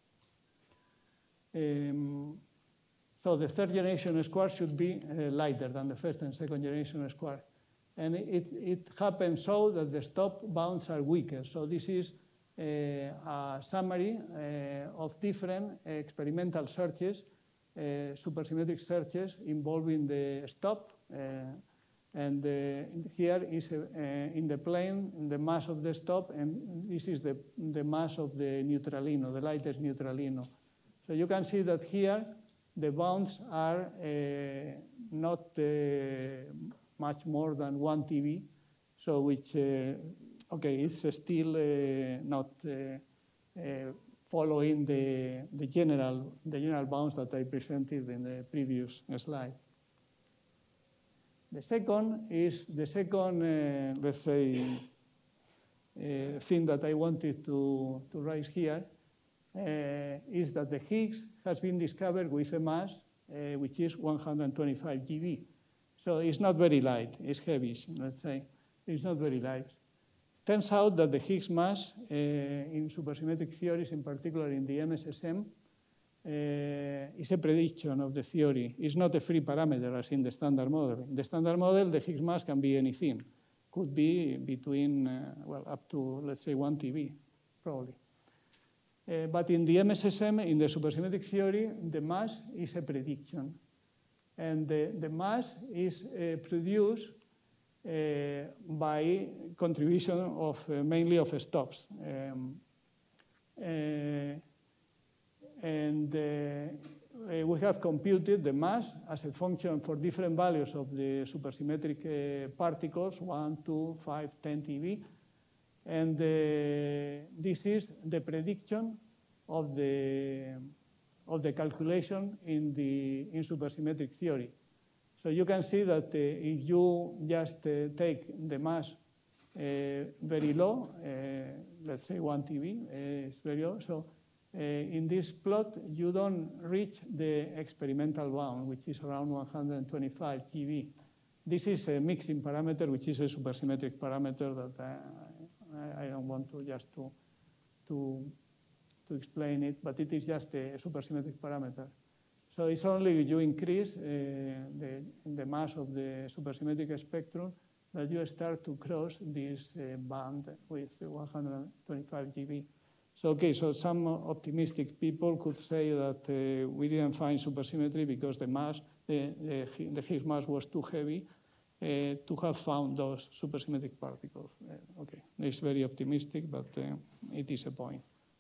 So the third generation quark should be lighter than the first and second generation quark. And it happens so that the stop bounds are weaker. So this is a summary of different experimental searches, supersymmetric searches involving the stop. And here is in the plane the mass of the stop, and this is the mass of the neutralino, the lightest neutralino. So you can see that here the bounds are not much more than 1 TeV, so which, okay, it's still not following the general bounds that I presented in the previous slide. The second, let's say, thing that I wanted to raise here is that the Higgs has been discovered with a mass which is 125 GeV. So it's not very light, it's heavy, let's say. It's not very light. Turns out that the Higgs mass in supersymmetric theories, in particular in the MSSM, is a prediction of the theory. It's not a free parameter as in the standard model. In the standard model, the Higgs mass can be anything. Could be between, well, up to, let's say, 1 TeV, probably. But in the MSSM, in the supersymmetric theory, the mass is a prediction. And the mass is produced by contribution of mainly of stops. we have computed the mass as a function for different values of the supersymmetric particles, 1, 2, 5, 10 TeV. And this is the prediction of the calculation in supersymmetric theory. So you can see that if you just take the mass very low, let's say 1 TeV, is very low. So in this plot, you don't reach the experimental bound, which is around 125 TeV. This is a mixing parameter, which is a supersymmetric parameter that I don't want to just to explain it, but it is just a supersymmetric parameter. So it's only if you increase the mass of the supersymmetric spectrum that you start to cross this band with 125 GeV. So, okay, so some optimistic people could say that we didn't find supersymmetry because the mass, the Higgs mass was too heavy to have found those supersymmetric particles. Okay, it's very optimistic, but it is a point.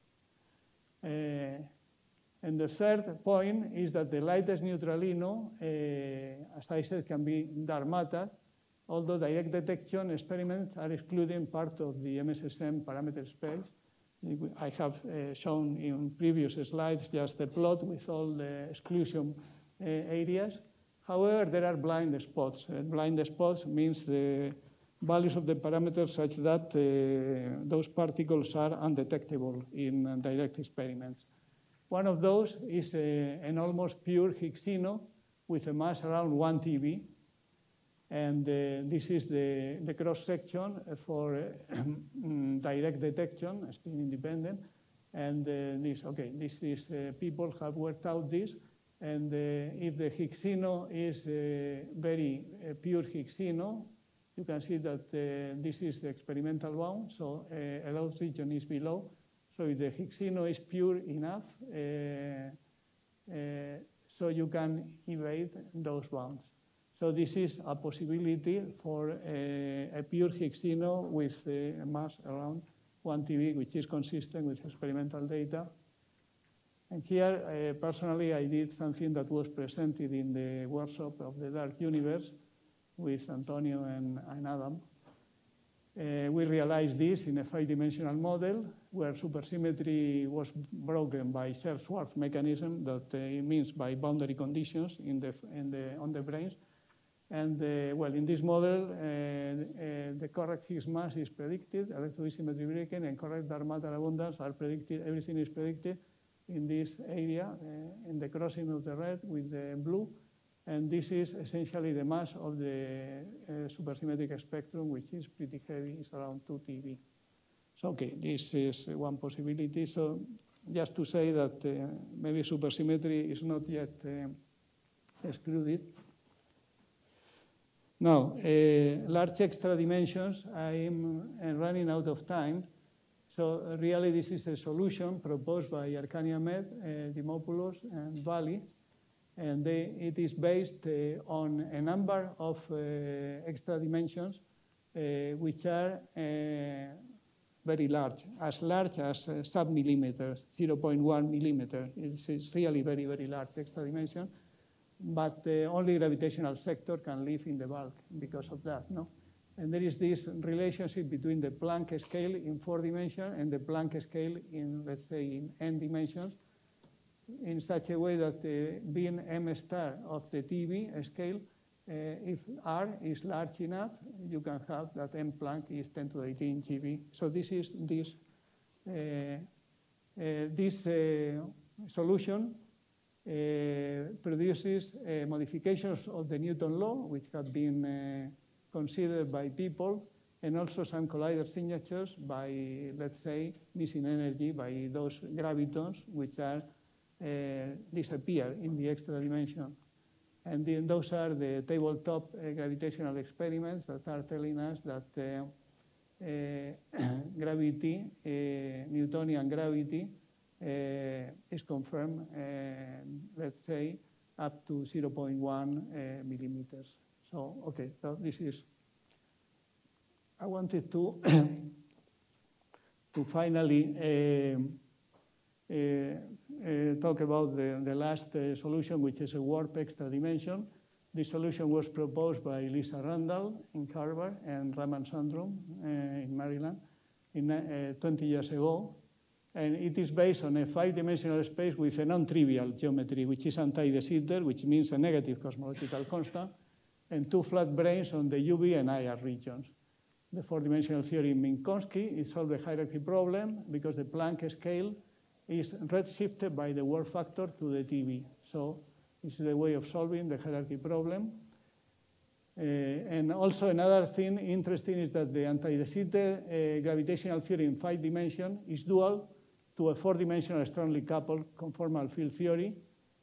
And the third point is that the lightest neutralino, as I said, can be dark matter, although direct detection experiments are excluding part of the MSSM parameter space. I have shown in previous slides just a plot with all the exclusion areas. However, there are blind spots. Blind spots means the values of the parameters such that those particles are undetectable in direct experiments. One of those is an almost pure Higgsino with a mass around 1 TeV. And this is the cross-section for direct detection, spin independent. And this is, people have worked out this. And if the Higgsino is very pure Higgsino, you can see that this is the experimental bound, so allowed region is below. So if the Higgsino is pure enough, so you can evade those bounds. So this is a possibility for a pure Higgsino with a mass around 1 TeV, which is consistent with experimental data. And here, personally, I did something that was presented in the workshop of the Dark Universe with Antonio and Adam. We realized this in a 5-dimensional model where supersymmetry was broken by Serre-Schwarz mechanism, that means by boundary conditions on the branes. And well, in this model, the correct Higgs mass is predicted, electroasymmetry breaking, and correct dark matter abundance are predicted. Everything is predicted in this area, in the crossing of the red with the blue. And this is essentially the mass of the supersymmetric spectrum, which is pretty heavy. It's around 2 TeV. So, okay, this is one possibility. So just to say that maybe supersymmetry is not yet excluded. Now, large extra dimensions, I'm running out of time. So really, this is a solution proposed by Arcani Ahmed, Dimopoulos, and Valley. And it is based on a number of extra dimensions, which are very large as sub-millimeters, 0.1 millimeter. It's really very, very large extra dimension. But only gravitational sector can live in the bulk because of that, no? And there is this relationship between the Planck scale in 4 dimensions and the Planck scale in, let's say, in n dimensions, in such a way that being m star of the TeV scale, if R is large enough, you can have that m Planck is 10 to the 18 GeV. So this is this solution produces modifications of the Newton law, which have been considered by people, and also some collider signatures by, let's say, missing energy by those gravitons, which are disappear in the extra dimension. And then those are the tabletop gravitational experiments that are telling us that gravity, Newtonian gravity, is confirmed, let's say, up to 0.1 millimeters. So, okay, so this is, I wanted to finally talk about the last solution, which is a warp extra dimension. This solution was proposed by Lisa Randall in Harvard and Raman Sundram in Maryland 20 years ago. And it is based on a 5-dimensional space with a non-trivial geometry, which is anti-de Sitter, which means a negative cosmological constant, and 2 flat branes on the UV and IR regions. The 4-dimensional theory in Minkowski, it solved the hierarchy problem because the Planck scale is redshifted by the warp factor to the TV. So this is the way of solving the hierarchy problem. And also another thing interesting is that the anti-de Sitter gravitational theory in 5 dimensions is dual to a 4-dimensional strongly coupled conformal field theory,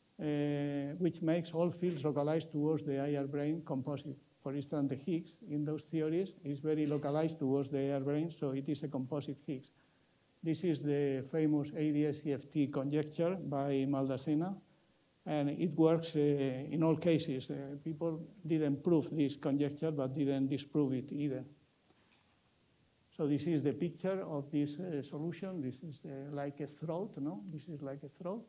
which makes all fields localized towards the IR brane composite. For instance, the Higgs in those theories is very localized towards the IR brane, so it is a composite Higgs. This is the famous ADS-CFT conjecture by Maldacena, and it works in all cases. People didn't prove this conjecture, but didn't disprove it either. So this is the picture of this solution. This is like a throat, no? This is like a throat.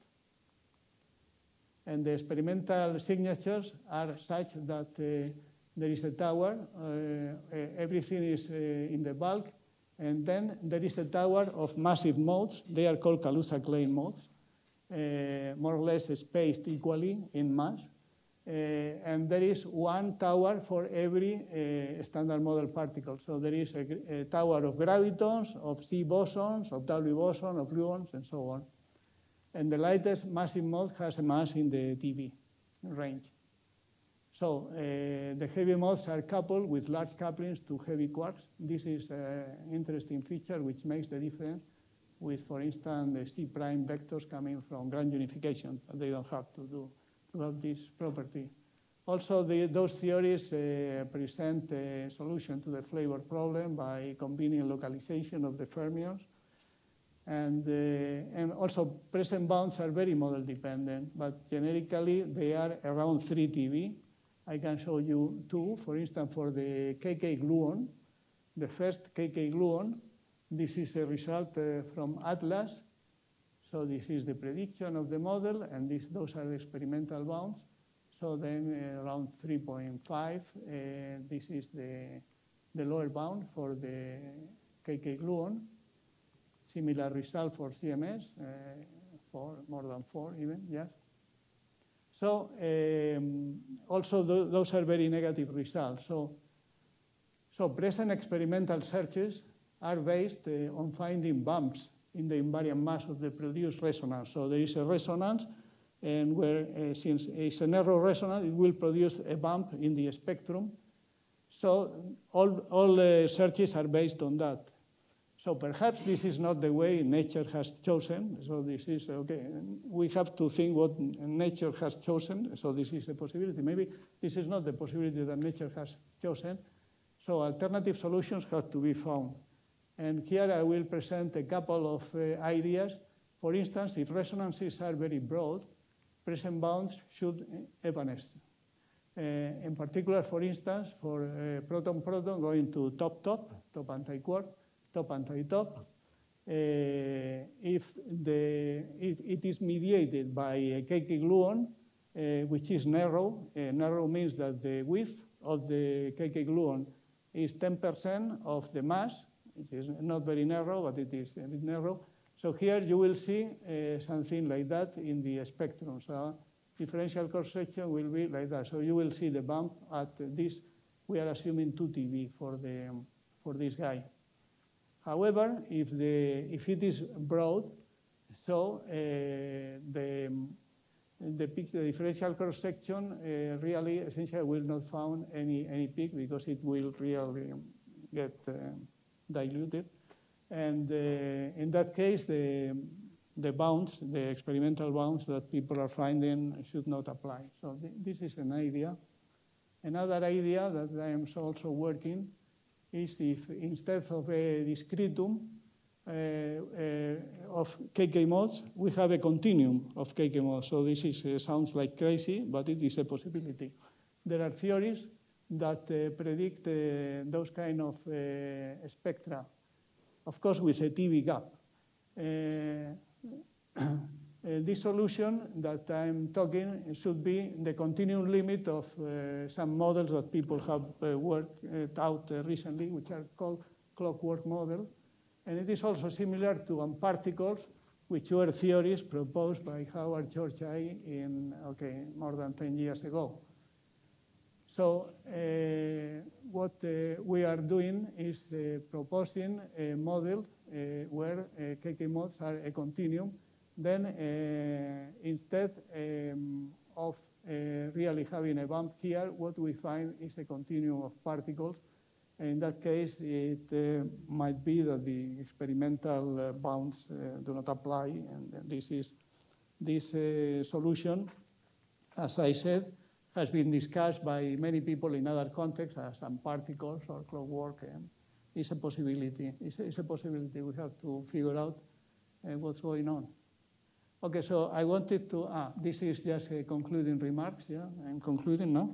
And the experimental signatures are such that there is a tower, everything is in the bulk, and then there is a tower of massive modes. They are called Kaluza-Klein modes, more or less spaced equally in mass. And there is one tower for every standard model particle. So there is a tower of gravitons, of Z bosons, of W boson, of gluons, and so on. And the lightest massive mode has a mass in the dB range. So the heavy modes are coupled with large couplings to heavy quarks. This is an interesting feature which makes the difference with, for instance, the C prime vectors coming from grand unification. They don't have to have this property. Also, those theories present a solution to the flavor problem by combining localization of the fermions. And also, present bounds are very model dependent, but generically they are around 3 TeV. I can show you 2. For instance, for the KK gluon, the first KK gluon, this is a result from Atlas. So this is the prediction of the model, and those are the experimental bounds. So then around 3.5, this is the lower bound for the KK gluon. Similar result for CMS, more than 4 even, yes. So also those are very negative results. So present experimental searches are based on finding bumps in the invariant mass of the produced resonance. So there is a resonance, and where since it's a narrow resonance, it will produce a bump in the spectrum. So all searches are based on that. So perhaps this is not the way nature has chosen. So this is, okay, we have to think what nature has chosen. So this is a possibility. Maybe this is not the possibility that nature has chosen. So alternative solutions have to be found. And here I will present a couple of ideas. For instance, if resonances are very broad, present bounds should evanesce. In particular, for instance, for proton-proton going to top-top, top anti-quark, top anti-top, if it is mediated by a KK gluon, which is narrow. Narrow means that the width of the KK gluon is 10% of the mass. It is not very narrow, but it is a bit narrow. So here you will see something like that in the spectrum. So differential cross-section will be like that. So you will see the bump at this. We are assuming 2 TeV for this guy. However, if it is broad, so the differential cross-section really essentially will not found any peak because it will really get diluted. And in that case, the bounds, the experimental bounds that people are finding should not apply. So this is an idea. Another idea that I am also working is if instead of a discretum of KK modes, we have a continuum of KK modes. So this sounds like crazy, but it is a possibility. There are theories that predict those kind of spectra, of course with a TeV gap. this solution that I'm talking should be the continuum limit of some models that people have worked out recently, which are called clockwork model. And it is also similar to particles, which were theories proposed by Howard Georgi in, more than 10 years ago. So what we are doing is proposing a model where KK modes are a continuum. Then instead of really having a bump here, what we find is a continuum of particles. In that case, it might be that the experimental bounds do not apply, and this solution, as I said, has been discussed by many people in other contexts as some particles or clockwork, and it's a possibility. It's a possibility. We have to figure out what's going on. Okay, so I wanted to, this is just concluding remarks, yeah? I'm concluding now.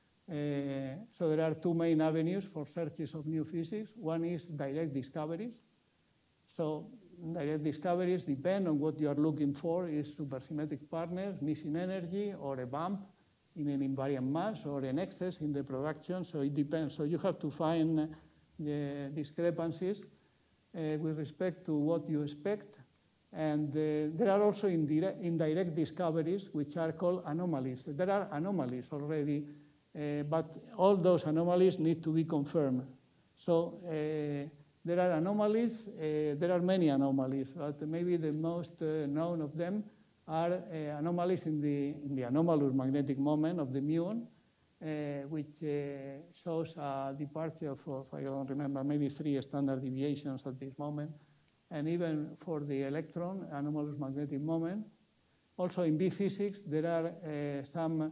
So there are two main avenues for searches of new physics. One is direct discoveries. So direct discoveries depend on what you are looking for, is supersymmetric partners, missing energy, or a bump in an invariant mass, or an excess in the production. So it depends. So you have to find the discrepancies with respect to what you expect. And there are also indirect discoveries, which are called anomalies. There are anomalies already, but all those anomalies need to be confirmed. So there are anomalies. There are many anomalies, but maybe the most known of them are anomalies in the anomalous magnetic moment of the muon, which shows a departure of, I don't remember, maybe 3 standard deviations at this moment. And even for the electron, anomalous magnetic moment. Also in B physics, there are some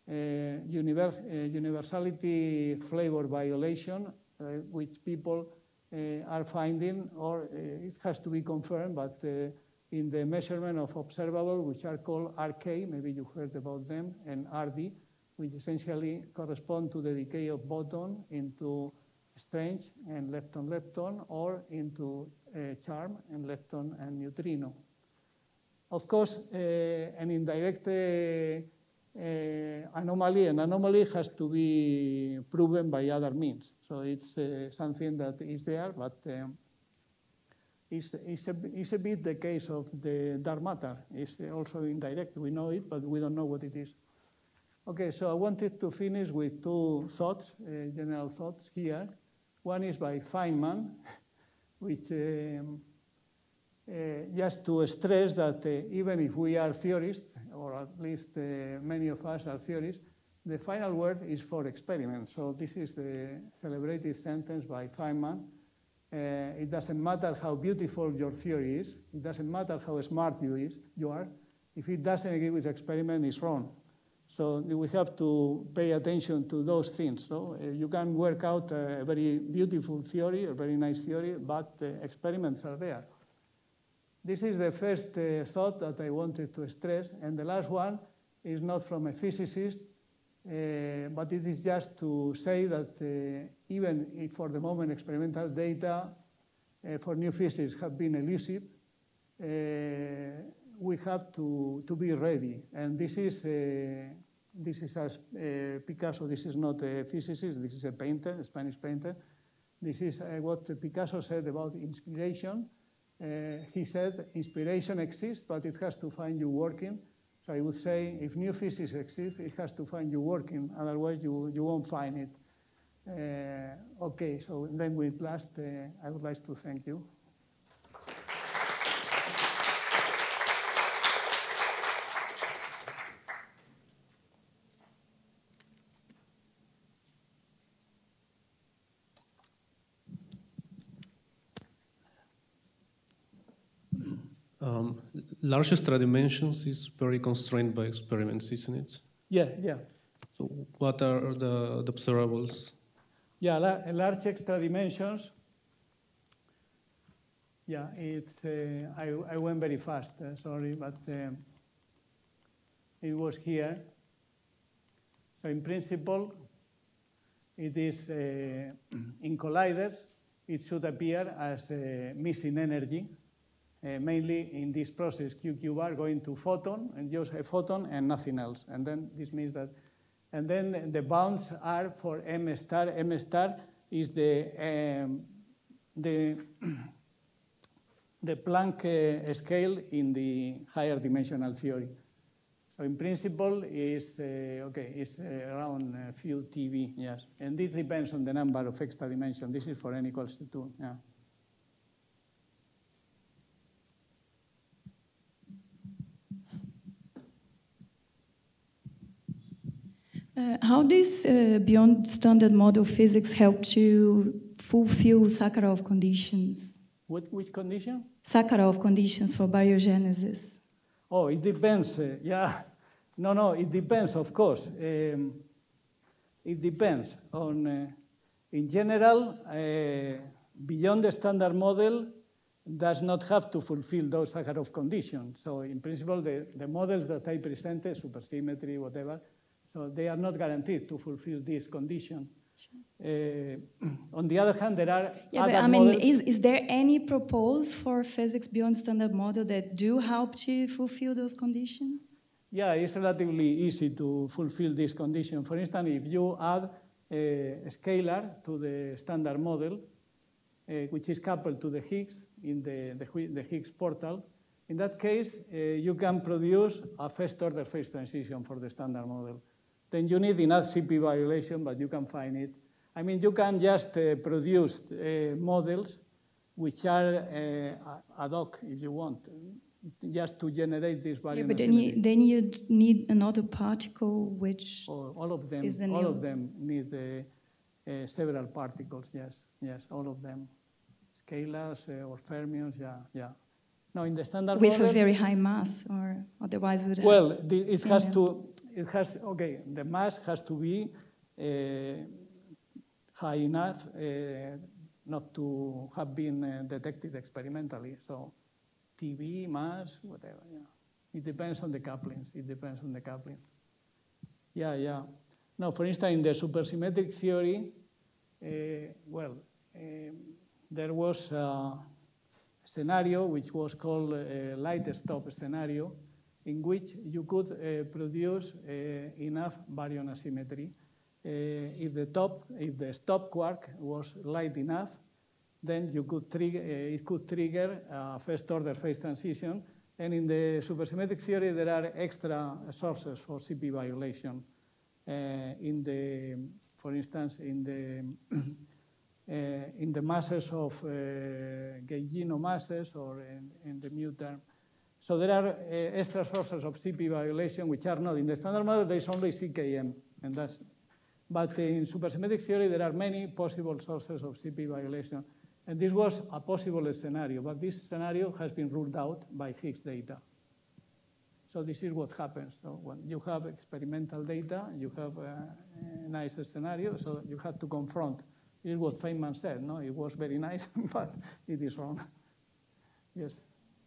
universality flavor violation, which people are finding, or it has to be confirmed, but in the measurement of observable, which are called RK, maybe you heard about them, and RD, which essentially correspond to the decay of boson into strange and lepton, or into charm and lepton and neutrino. Of course, an indirect anomaly, an anomaly has to be proven by other means. So it's something that is there, but it's a bit the case of the dark matter. It's also indirect. We know it, but we don't know what it is. Okay, so I wanted to finish with 2 thoughts, general thoughts here. One is by Feynman, which just to stress that even if we are theorists, or at least many of us are theorists, the final word is for experiments. So this is the celebrated sentence by Feynman. It doesn't matter how beautiful your theory is. It doesn't matter how smart you are. If it doesn't agree with the experiment, it's wrong. So we have to pay attention to those things. So you can work out a very beautiful theory, a very nice theory, but experiments are there. This is the first thought that I wanted to stress. And the last one is not from a physicist, but it is just to say that even if for the moment experimental data for new physics have been elusive, we have to be ready. And this is as Picasso. This is not a physicist. This is a painter, a Spanish painter. This is what Picasso said about inspiration. He said, inspiration exists, but it has to find you working. So I would say, if new physics exists, it has to find you working. Otherwise, you won't find it. Okay, so then with last, I would like to thank you. Large extra dimensions is very constrained by experiments, isn't it? Yeah. So what are the observables? Yeah, large extra dimensions. Yeah, it's. I went very fast. Sorry, but it was here. So in principle, it is in colliders. It should appear as missing energy. mainly in this process, QQ bar going to photon, and just a photon and nothing else. And then this means that, and then the bounds are for M star. M star is the Planck scale in the higher dimensional theory. So in principle, is around a few TeV, yes. And this depends on the number of extra dimensions. This is for n equals to 2, yeah. How does beyond standard model physics help to fulfill Sakharov conditions? Which condition? Sakharov conditions for baryogenesis. Oh, it depends. Yeah. No, it depends, of course. It depends on, in general, beyond the standard model does not have to fulfill those Sakharov conditions. So in principle, the models that I presented, supersymmetry, whatever, so they are not guaranteed to fulfill this condition. On the other hand, there are other models. Is there any proposal for physics beyond standard model that do help to fulfill those conditions? Yeah, it's relatively easy to fulfill this condition. For instance, if you add a scalar to the standard model, which is coupled to the Higgs in the Higgs portal, in that case, you can produce a first-order phase transition for the standard model. Then you need enough CP violation, but you can find it. I mean, you can just produce models which are ad hoc, if you want, just to generate this baryon asymmetry. But then you need another particle, which all of them need several particles. Yes, all of them, scalars or fermions. Yeah. Now in the standard with model, a very high mass, or otherwise would. Well, the mass has to be high enough not to have been detected experimentally. So TeV, mass, whatever, yeah. It depends on the couplings. Yeah. Now, for instance, in the supersymmetric theory, there was a scenario which was called light stop scenario, in which you could produce enough baryon asymmetry. If the stop quark was light enough, then you could it could trigger a first-order phase transition. And in the supersymmetric theory, there are extra sources for CP violation. For instance, in the masses of Gaugino masses or in the mu term. So there are extra sources of CP violation which are not in the standard model. There is only CKM, and that's. But in supersymmetric theory, there are many possible sources of CP violation. And this was a possible scenario, but this scenario has been ruled out by Higgs data. So this is what happens. So when you have experimental data, you have a nice scenario, so you have to confront. This is what Feynman said, no? It was very nice, but it is wrong. Yes.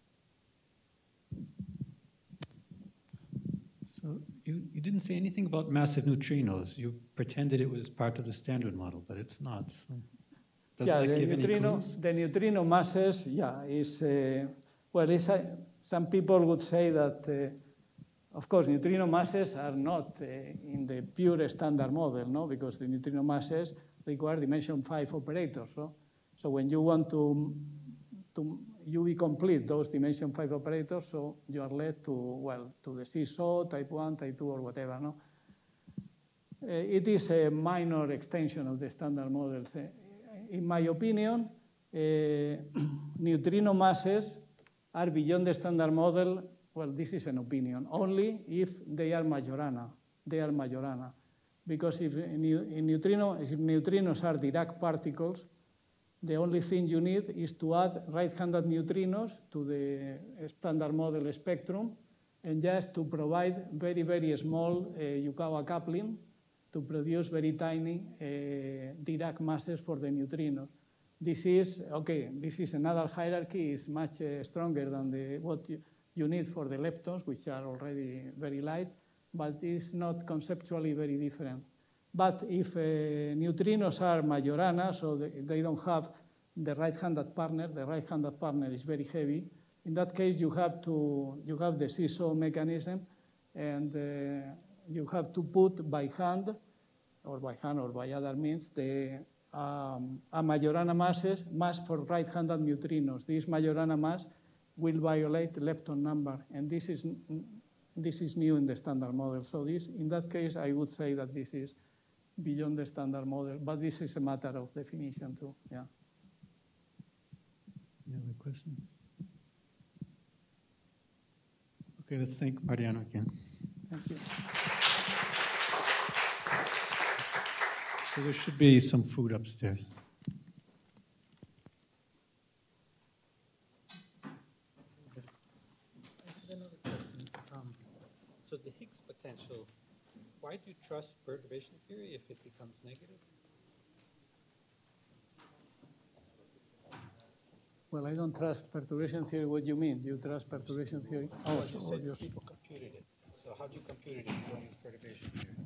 So you didn't say anything about massive neutrinos. You pretended it was part of the standard model, but it's not. So does that give any clues? The neutrino masses, is some people would say that, of course, neutrino masses are not in the pure standard model, no, because the neutrino masses require dimension 5 operators. So when you want to UV complete those dimension 5 operators, so you are led to the seesaw, type 1, type 2, or whatever. No, it is a minor extension of the standard models. In my opinion, neutrino masses are beyond the standard model. Well, this is an opinion, only if they are Majorana. Because if neutrinos are Dirac particles, the only thing you need is to add right-handed neutrinos to the standard model spectrum and just to provide very, very small Yukawa coupling to produce very tiny Dirac masses for the neutrinos. This is another hierarchy. It's much stronger than what you need for the leptons, which are already very light, but it's not conceptually very different. But if neutrinos are Majorana, so they don't have the right-handed partner is very heavy, In that case, you have the seesaw mechanism, and you have to put by hand or by other means the a Majorana mass for right-handed neutrinos. This Majorana mass will violate lepton number, and this is new in the standard model. So in that case, I would say that this is beyond the standard model, but this is a matter of definition too. Yeah. Any other question? Okay, let's thank Mariano again. Thank you. So there should be some food upstairs. Another question. So the Higgs potential, why do you trust perturbation theory if it becomes negative? Well, I don't trust perturbation theory. What do you mean? You trust perturbation theory? Well, you said people computed it. So how do you compute it if you don't use perturbation theory?